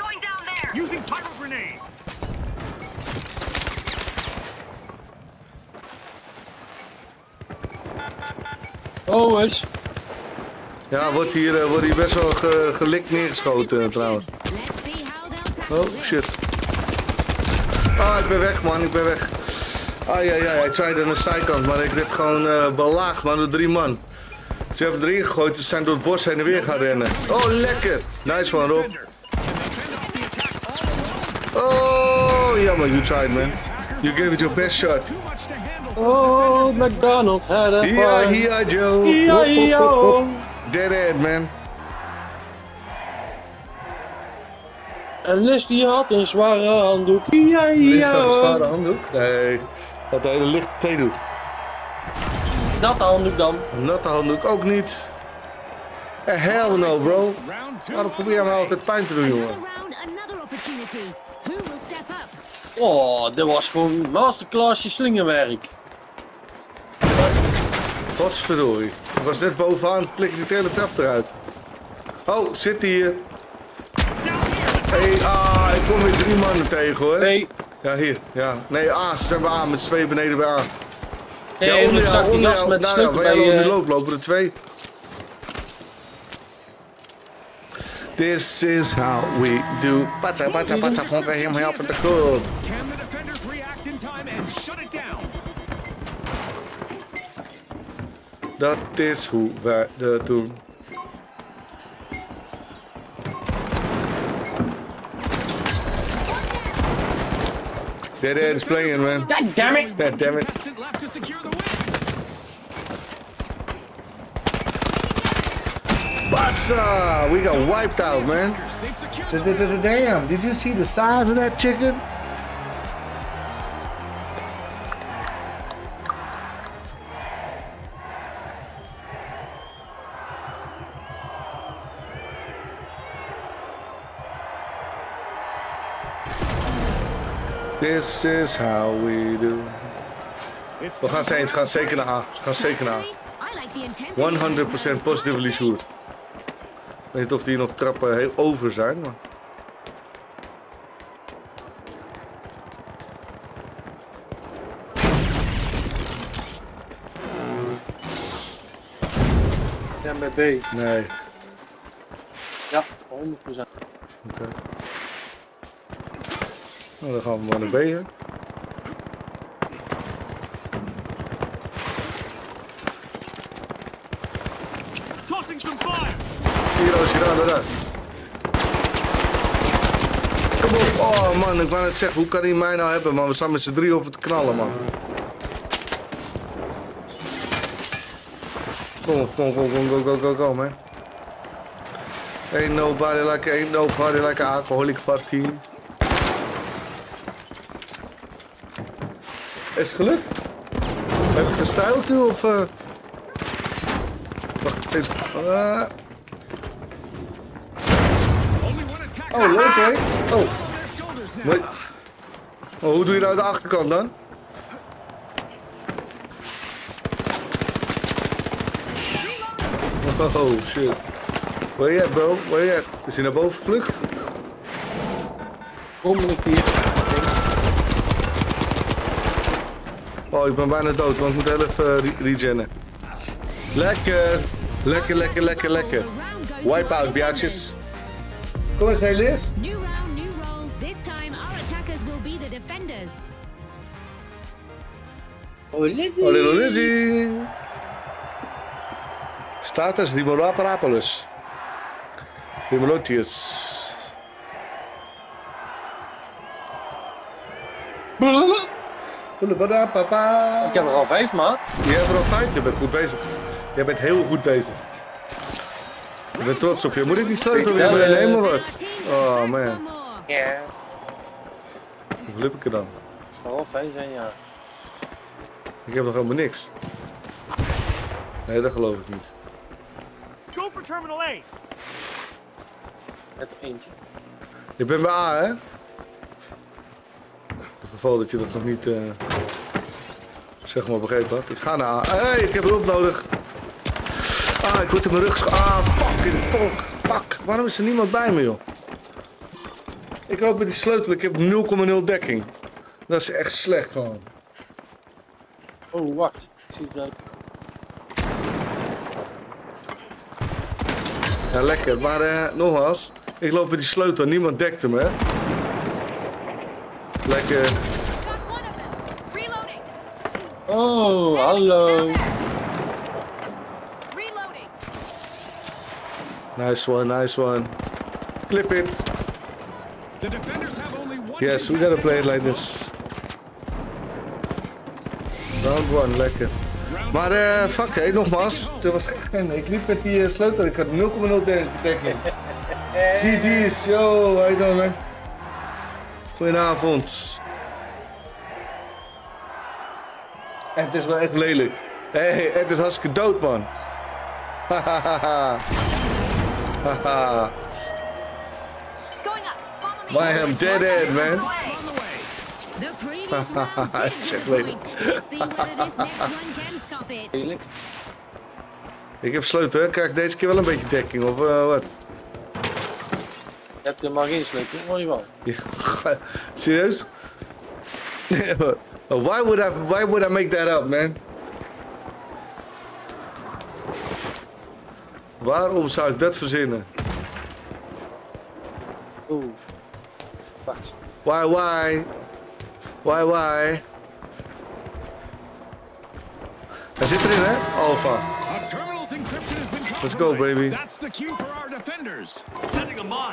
Oh, eens. Ja, wordt hier, uh, wordt hier best wel ge, gelikt neergeschoten uh, trouwens. Oh shit. Ah, ik ben weg man, ik ben weg. Ah ja, ja, hij tried aan de zijkant, maar ik werd gewoon uh, belaagd, man, door drie man. Ze hebben erin gegooid, ze zijn door het bos heen en weer gaan rennen. Oh, lekker! Nice one, Rob. Oh, jammer, you tried, man. You gave it your best shot. Oh, McDonald's had a Hier, fun. hier, Joe. Ja, ja. Dead end, man. En Liz die had een zware handdoek. Ja, Is dat een ja. zware handdoek? Nee, dat hele lichte theedoek. Dat handdoek dan. Een natte handdoek ook niet. Eh, hell no, bro. Waarom probeer je me altijd pijn te doen, jongen? Another round, another opportunity. Who will step up? Oh, dit was gewoon masterclassje slingerwerk. Godverdorie. Ik was net bovenaan, flikker die hele trap eruit. Oh, zit hier. Hé, hey, ah, ik kom weer drie mannen tegen, hoor. Nee, Ja, hier. Ja. Nee, A, ze zijn bij A, met z'n tweeën beneden bij A. nee, Ja, onder ik zag jou, die onder gast jou. met de Nou ja, sleutel waar bij jij nu je. loopt, lopen er twee. This is how we do. Patsa, patsa, patsa, want wij hem helpen te goed. Can the defenders react in time and shut it down? Dat is hoe wij dat doen. Dead end is playing, man. God damn it. God damn it. Contestant left to secure the win. Patsa! We got wiped out, man. They've secured the Damn, did you see the size of that chicken? This is how we do. It's We gaan zijn, ze gaan zeker naar A. Ze gaan zeker naar A. I like the intensity. honderd procent positively sure. Ik weet niet of die nog trappen heel over zijn, maar... Ja, met B. Nee. Ja, honderd procent. Oké. Nou, dan gaan we maar naar B, hè. Tossing some fire. Hier, als je daar, daar. Kom op. Oh man, ik wou net zeggen, hoe kan hij mij nou hebben, man? We staan met z'n drie op het knallen, man. Kom op, kom, kom, kom, go, go, go, go, man. Ain't nobody like, ain't nobody like an alcoholic party. Is het gelukt? Heb ik zijn stijl nu of... Uh... Wacht, even... Uh... only one attack. Oh, leuk hè? Oh. Their shoulders now. Wait. Oh, hoe doe je dat aan de achterkant dan? Oh shit. Where you at, bro? Where you at? Is hij naar boven gevlucht? Kom ik hier. Oh, ik ben bijna dood, want ik moet heel even uh, re regennen. Lekker! Lekker, lekker, lekker, lekker. Wipe out, biatjes. Kom eens, Helis. New round, new roles. This time our attackers will be the defenders. Oh, Lizzie. Oh, little Lizzie. Status Rimoloparapolus. Rimolotius. Papa. Ik heb er al vijf, maat. Je hebt er al vijf, je bent goed bezig. Je bent heel goed bezig. Ik ben trots op je. Moet ik die sleutel weer meenemen of wat? Oh man. Ja. Hoeveel heb ik er dan? Zal wel fijn zijn, ja. Ik heb nog helemaal niks. Nee, dat geloof ik niet. Go for Terminal A. Met eentje. Je bent bij A, hè? In het geval dat je dat nog niet, uh, zeg maar, begrepen had. Ik ga naar A. Hé, hey, ik heb hulp nodig. Ah, ik word in mijn rug geschoten. Ah, fucking fuck. Fuck. Waarom is er niemand bij me, joh? Ik loop met die sleutel. Ik heb nul komma nul dekking. Dat is echt slecht, gewoon. Oh, wacht. Ik zie het uit. Ja, lekker. Maar uh, nogmaals, ik loop met die sleutel. Niemand dekt hem, hè? Lekker. Oh, hallo. Reloading. Nice one, nice one. Clip it. The defenders have only one Yes, we gotta play it like this. Round one, lekker. Maar eh, fuck, hé, nogmaals. Er was geen, ik liep met die uh, sleutel, ik had nul komma nul dekking. G G's, yo, how you doing, man? Goedenavond. En het is wel echt lelijk. Hé, hey, het is hartstikke dood, man. Hahaha. Haha. Going up. Follow me. I am dead end, man. The previous round did It's echt have a lelijk. point. Let's see whether this next one can top it. Eerlijk. Ik heb sleutel, hè? Krijg ik deze keer wel een beetje dekking of uh, wat? Je hebt helemaal geen sleutel, hoor je wel. Ja, serieus? why would I why would I make that up, man? Waarom zou ik dat verzinnen? Oeh. Wacht. Why why? Why why? Hij zit erin, hè? Alpha. A terminal's encryption has been Let's go, compromised. baby. That's the cue for our defenders. Setting a mine.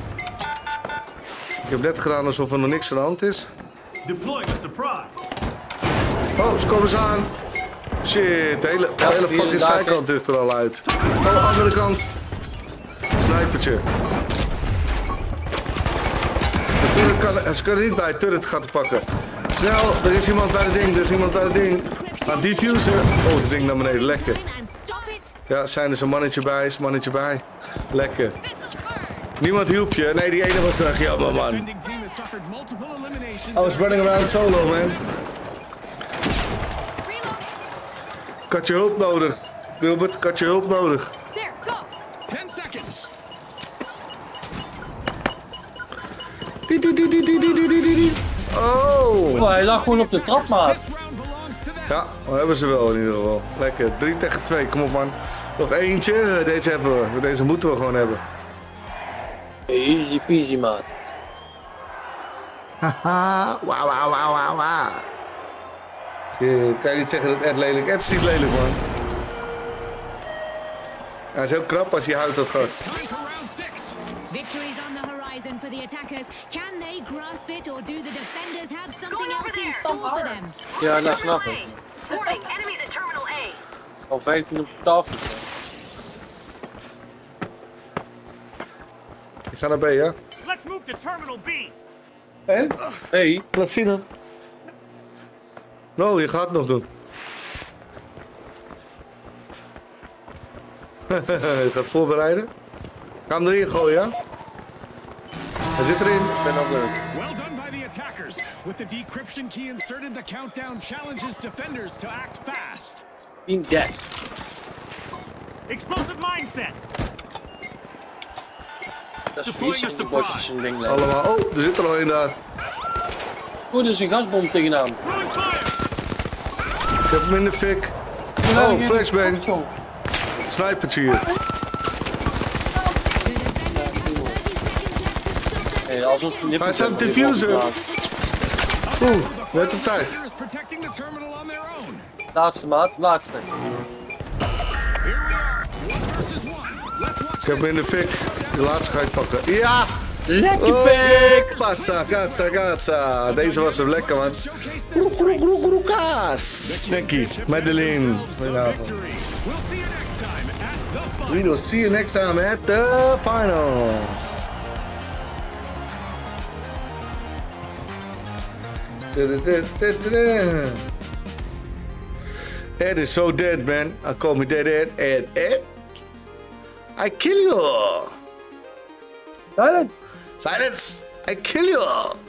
Ik heb net gedaan alsof er nog niks aan de hand is. Deploying a surprise. Oh, ze komen eens aan. Shit, de hele, de hele fucking inderdaad, zijkant drukt er al uit. Oh, andere kant. Snipertje. De turret kan, ze kunnen niet bij het turret gaan te pakken. Snel, er is iemand bij het ding, er is iemand bij het ding. Aan diffusen. Oh, het ding naar beneden, lekker. And stop it. Ja, zijn er een mannetje bij, is een mannetje bij. Lekker. Niemand hielp je. Nee, die ene was er. Jammer, man. Defending team has suffered multiple eliminations. I was running around solo, man. Reloading. Ik had je hulp nodig. Wilbert, ik had je hulp nodig. There, go. Ten seconds. Die, die, die, die, die, die, die, die, die. Oh. Oh, hij lag gewoon op de trap, maat. This round belongs to them. Ja, dat hebben ze wel in ieder geval. Lekker. drie tegen twee, kom op, man. Nog eentje. Deze hebben we. Deze moeten we gewoon hebben. Easy peasy, maat. Haha. Wauw, wauw, wauw, wauw, wauw. Je kan je niet zeggen dat Ed lelijk. Ed is niet lelijk, man. Hij is heel knap als hij huid had gehad. Time for round six. Victory's on the horizon for the attackers. Can they grasp it or do the defenders have something else in store for them? Ja, dat snap ik. Warning, enemies at terminal A. Al vijftien op de tafel. Ik ga naar B, ja? Let's move to Terminal B. En? Hey, Laat zien dan. No, je gaat het nog doen. Je gaat voorbereiden. Ga hem erin gooien, ja? Hij zit erin. ik ben al leuk. Well done by the attackers. With the decryption key inserted, the countdown challenges defenders to act fast. In dead. Explosive mindset. Dat is vies in de botjes en ding. Allemaal. Oh, er zit er al een daar. Oeh, er is een gasbom tegenaan. Throwing fire. Ik heb hem in de fik. Oh, flashbang. Snipertje hier. The defenders have thirty seconds left to stop them. Hey, alsof je nippen Hij staat hebt, diffuser. dit wordt Oeh, net op tijd. Defender is protecting the terminal on their own. laat. Laatste, maat. Laatste. Here we are. One versus one. Let's watch Ik heb hem in de fik. De laatste ga ik pakken. Ja! Lekker Oh, pik! Passa, katsa, katsa. Deze was hem lekker, man. showcase their Groe, groe, strengths. groe, groe, kaas. Snackie, Madeline. Goedenavond. Victory. We'll see you next time at the final. We will see you next time at the finals. Ed is so dead, man. I call me dead Ed. Ed, Ed. I kill you. Silence! Silence. I kill you.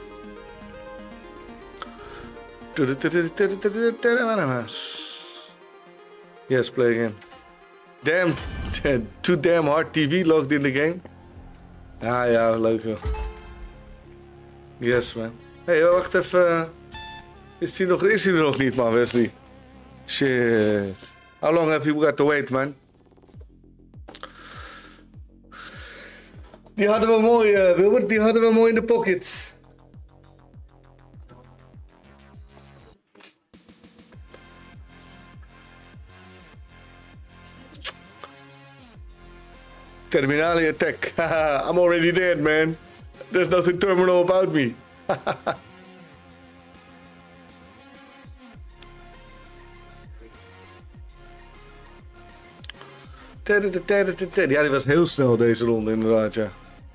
Yes, play again. Damn, too damn hard T V logged in the game. Ja, ja, leuk joh. Yes, man. Hé, hey, wacht even. Is hij nog, is hij er nog niet, man, Wesley? Shit. How long have you got to wait, man? Die hadden we mooi, uh, Wilbert. Die hadden we mooi in de pockets. Terminale attack. I'm already dead, man. There's nothing terminal about me. Ja, die was heel snel deze ronde inderdaad, ja.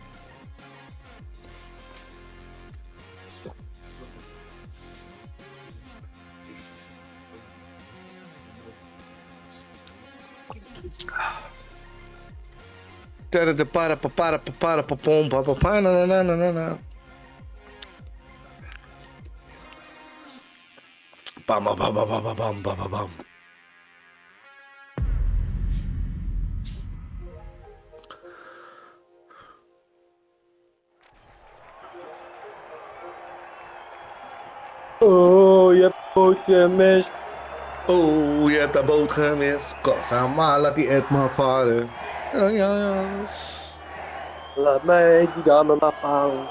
De para para para pom papa na na na na na. Bam bam bam bam bam bam bam. Oh, je hebt boot gemist. Oh, je hebt de boot gemist. Cosa maar, laat die Ed maar varen. Ja, ja, ja. Laat mij die dame maar varen.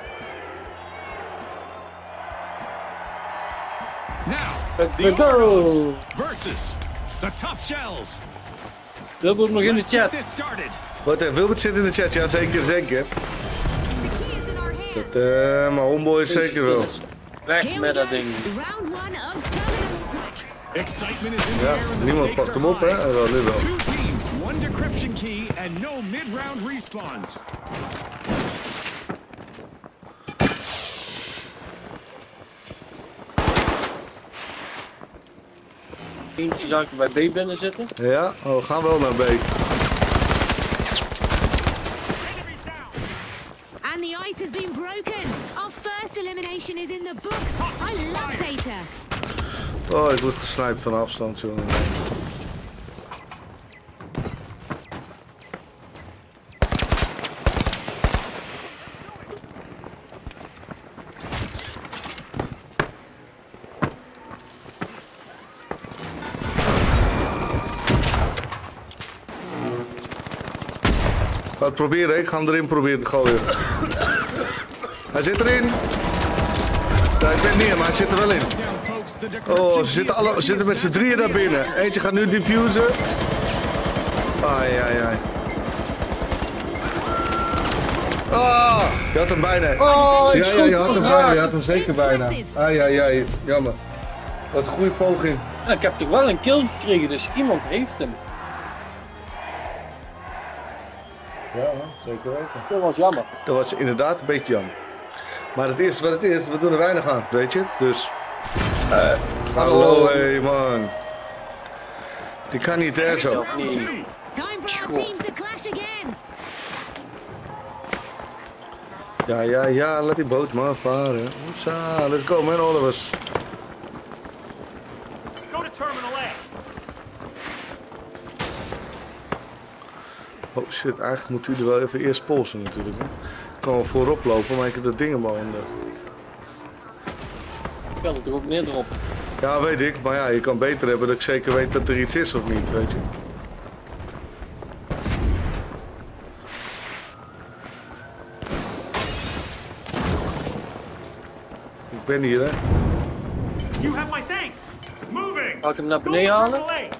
Now, the Let's go. Ordos versus the Tough Shells. Wilbert nog in de Let's get chat. this started. Wat, uh, Wilbert zit in de chat, ja zeker, zeker. The key is in our hands. Dat, uh, maar homeboy is zeker wel. Weg Here we met dat go. ding. Round one of Terminal Crack. Excitement is in the Ja, air and the niemand stakes pakt are hem op, hè? high. En wel, nu wel. Two teams, one decryption key, and no mid-round respawns. Eentje zou ik bij B binnen zitten. Ja, oh, we gaan wel naar B. Enemies down. And the ice has been broken. Our first elimination is in the books. I love data. Oh, ik word gesniped van afstand, jongen. Ga het proberen, ik ga hem erin proberen te gooien. Hij zit erin. Ja, ik weet niet, maar hij zit er wel in. Down, folks. The decryption Oh, ze key zitten, is alle, here ze zitten met z'n to drieën daar safety binnen. extract. Eentje gaat nu diffusen. Ai, ai, ai. Ah, je had hem bijna. Oh, ik Ja, ja, je had hem schoot bijna. Je hem had hem zeker bijna. Ai, ai, ai. Jammer. Dat is een goede poging. Ja, ik heb toch wel een kill gekregen, dus iemand heeft hem. Ja, zeker weten. Dat was jammer. Dat was inderdaad een beetje jammer. Maar het is wat het is. We doen er weinig aan, weet je. Dus... Uh, hallo, hé hey, man. Die kan niet, hè, zo. Of niet? Time for our teams to clash again. Ja, ja, ja, laat die boot maar varen. Zo, let's go man, all of us. Go to Terminal A. Oh shit, eigenlijk moeten jullie wel even eerst polsen natuurlijk. Hè. Ik kan wel voorop lopen, maar ik heb dat ding in mijn handen. Ik kan het er ook neer erop. Ja, weet ik, maar ja, je kan beter hebben dat ik zeker weet dat er iets is of niet, weet je. Ik ben hier, hè. You have my thanks. Moving. Ga ik hem naar Go to beneden halen? Terminal A.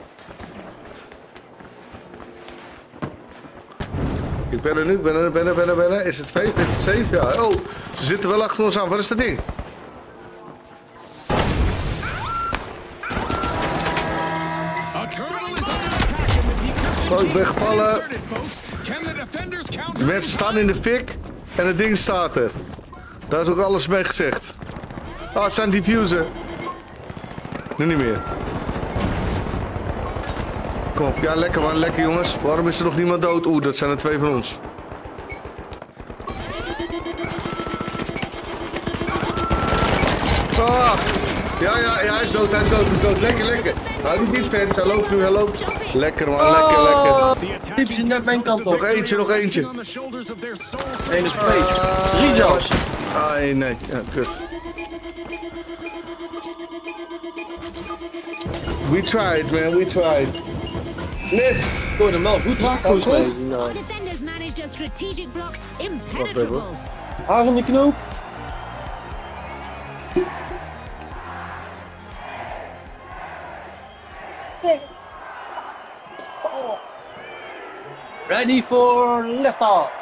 Ik ben er nu, ik ben er, ben er, ben er, ben er. Is het safe? Is het safe? Ja. Oh, ze zitten wel achter ons aan. Wat is dat ding? A terminal is under attack and the decryption Oh, ik key ben has been gevallen. inserted, folks. Can the defenders counter? De mensen staan in de fik en het ding staat er. Daar is ook alles mee gezegd. Oh, het zijn diffuser. Nu niet meer. Kom op, ja lekker man, lekker jongens. Waarom is er nog niemand dood? Oeh, dat zijn er twee van ons. Ah, ja, ja, ja, hij is dood, hij is dood, hij is dood. Lekker, lekker. Hou die defense, hij loopt nu, hij loopt. Lekker man, lekker, lekker. The attack Diep ze net mijn kant op. Nog eentje, nog eentje. on the shoulders of their soul Eén is twee. Ah, Drie zelfs. Ah, nee, ja, kut. We tried, man, we tried. Nes! Ik hoorde hem wel goed raak volgens mij. Our defenders managed a strategic block impenetrable. Haar in de knoop. Ready for lift-off.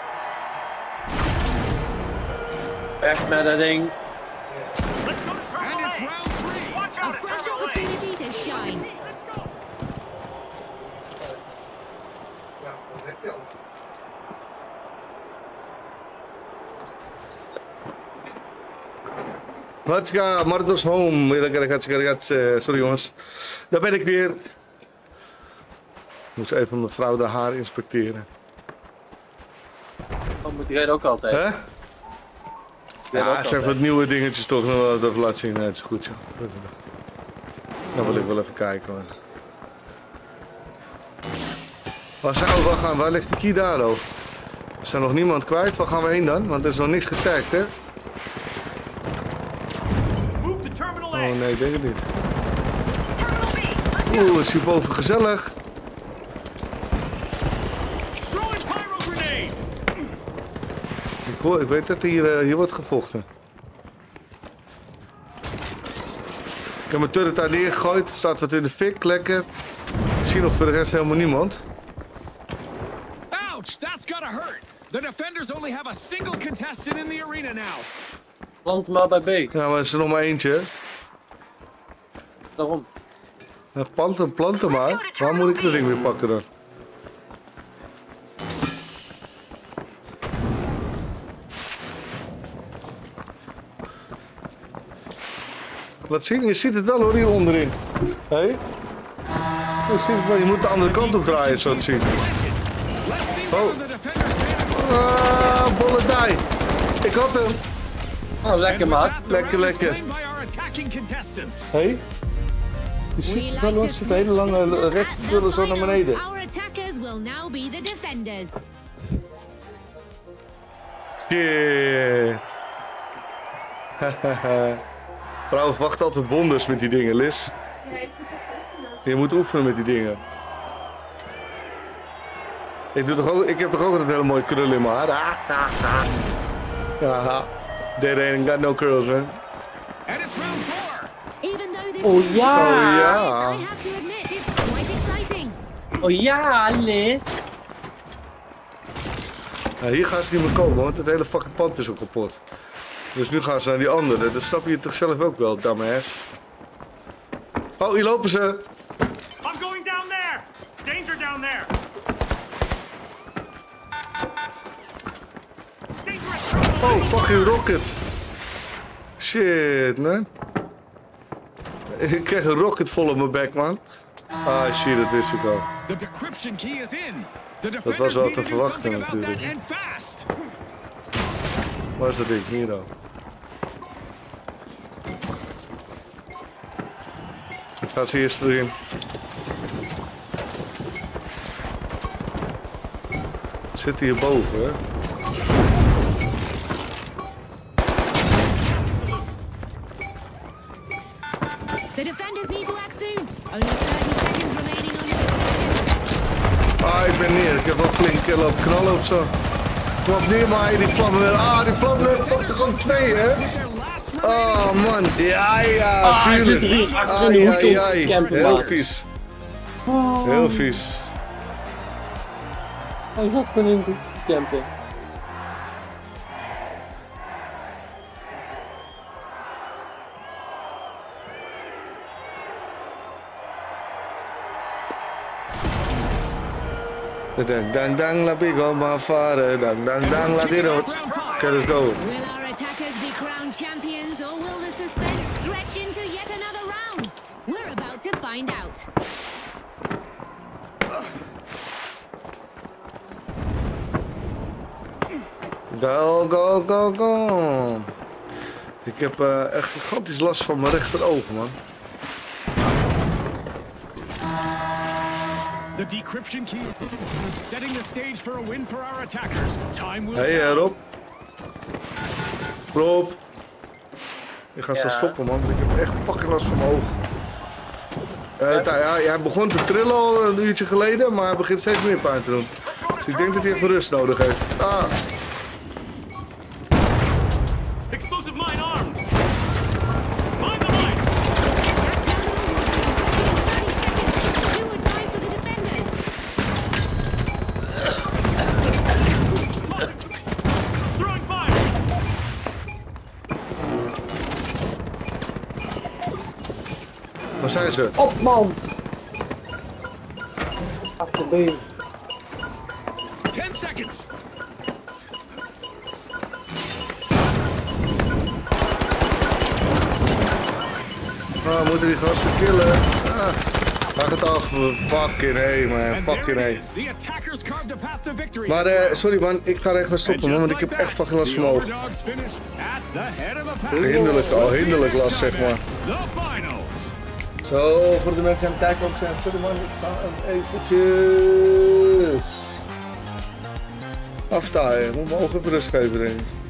Weg met dat ding. Let's go to And Terminal it's A. round three. Watch A out at fresh Terminal A. opportunity to shine. Let's go. Ja, dat heb je al. Let's go, Marcos home. Sorry jongens. Daar ben ik weer. Ik moest even mijn vrouw de haar inspecteren. Dat moet jij ook altijd. Hè? Jij ook Ja, zeg altijd. wat nieuwe dingetjes toch nog wel even laten zien. Nee, het is goed joh. Dan wil ik wel even kijken hoor. Waar, zijn, waar, gaan, waar ligt de key daar ook? Er zijn nog niemand kwijt. Waar gaan we heen dan? Want er is nog niks getagd hè? Move to Terminal A. Oh nee, ik denk het niet. Oeh, is hierboven gezellig. Throw in pyro grenade. Ik, hoor, ik weet dat hier, uh, hier wordt gevochten. Ik heb mijn turret daar neergegooid. Staat wat in de fik, lekker. Ik zie nog voor de rest helemaal niemand. Ouch, that's gotta hurt. The defenders only have a single contestant in the arena now. Plant maar bij B. Ja, maar er is er nog maar eentje. Daarom. Ja, planten, planten maar. Waar moet ik dat ding weer pakken dan? Laat zien, je ziet het wel hoor, hier onderin. Hé? Hey? Je ziet het wel, je moet de andere kant op draaien, zo te zien. Let's see Oh. whether the defenders manage. Ah, bolle die. Ik had hem. Oh, lekker maat. Lekker, lekker. Claimed by our attacking contestants. Hé? Hey? Je We ziet het like wel hoor, to er zit een hele smoke. lange At rechtspullen the zo naar finals, beneden. Our attackers will now be the defenders. Shit. Vrouwen verwachten altijd wonders met die dingen, Liz. Ja, ik moet even oefenen. Je moet oefenen met die dingen. Ik, doe toch ook, ik heb toch ook altijd hele mooie krullen in mijn haar. Ah, ah, ah. Ja, they ain't got no curls, man. And it's round four. Even though this Oh is ja. Oh ja. I have to admit it's quite exciting. Oh ja, Liz. Ja, hier gaan ze niet meer komen, want het hele fucking pand is ook kapot. Dus nu gaan ze naar die andere. Dat snap je toch zelf ook wel, dumbass. Oh, hier lopen ze. I'm going down there. Danger down there. Dangerous Terminal Oh, A. fucking rocket. Shit, man. Ik krijg een rocket vol op mijn bek, man. Ah, shit, dat wist ik al. The decryption key is in. The was defenders wel need te to do verwachten something about that natuurlijk. and fast. Waar is dat ding? Hier dan. Ik ga ze eerst erin. Zit hierboven, hè? The defenders need to act soon. Only thirty seconds remaining on the defense. Ah, ik ben neer. Ik heb wel flink uh, lopen knallen of zo. Kom op neer, maar die vlammen weer. Ah, die vlammen weer. Pak er gewoon twee, hè? Their last Oh, man. Ja, ja, Ah, hij tuurlijk. zit hier achter Ai, in de hoek ai, om ai. te campen. Heel maat. vies. Heel vies. Hij zat gewoon in de campen. Dang, dang, dang, laat ik op maar varen. Dang, dang, dang, laat dit uit. Oké, let's go. Will our attackers be crowned champions or will the suspense stretch into yet another round? We're about to find out. Go, go, go, go. Ik heb uh, echt gigantisch last van mijn rechteroog, man. The decryption key, setting the stage for a win for our attackers. Time will Hé, hey, tell. uh, Rob. Rob. Ik ga Ja. zo stoppen, man. Ik heb echt fucking last van mijn oog. Uh, ta- ja, hij begon te trillen al een uurtje geleden, maar hij begint steeds meer pijn te doen. Dus ik denk dat hij even rust nodig heeft. Ah, Explosive mine armed. Mine the mine. That terminal will be thirty seconds. Do or die for the defenders. zijn ze? Op man! Achterbeen. Ten seconds. Ah, we moeten die gasten killen. Ah, maak het af. Fucking hey man, And fucking there hey. it is. The attackers carved a path to victory. Maar eh, sorry man, ik ga er echt mee stoppen man, want ik heb echt fucking last van mijn ogen. Hinderlijk, al hinderlijk last zeg maar. The finals. Zo, voor de mensen aan het kijken ook zijn. Sorry man, ik ga eventjes aftaaien. Ik moet mijn ogen even rust geven denk ik.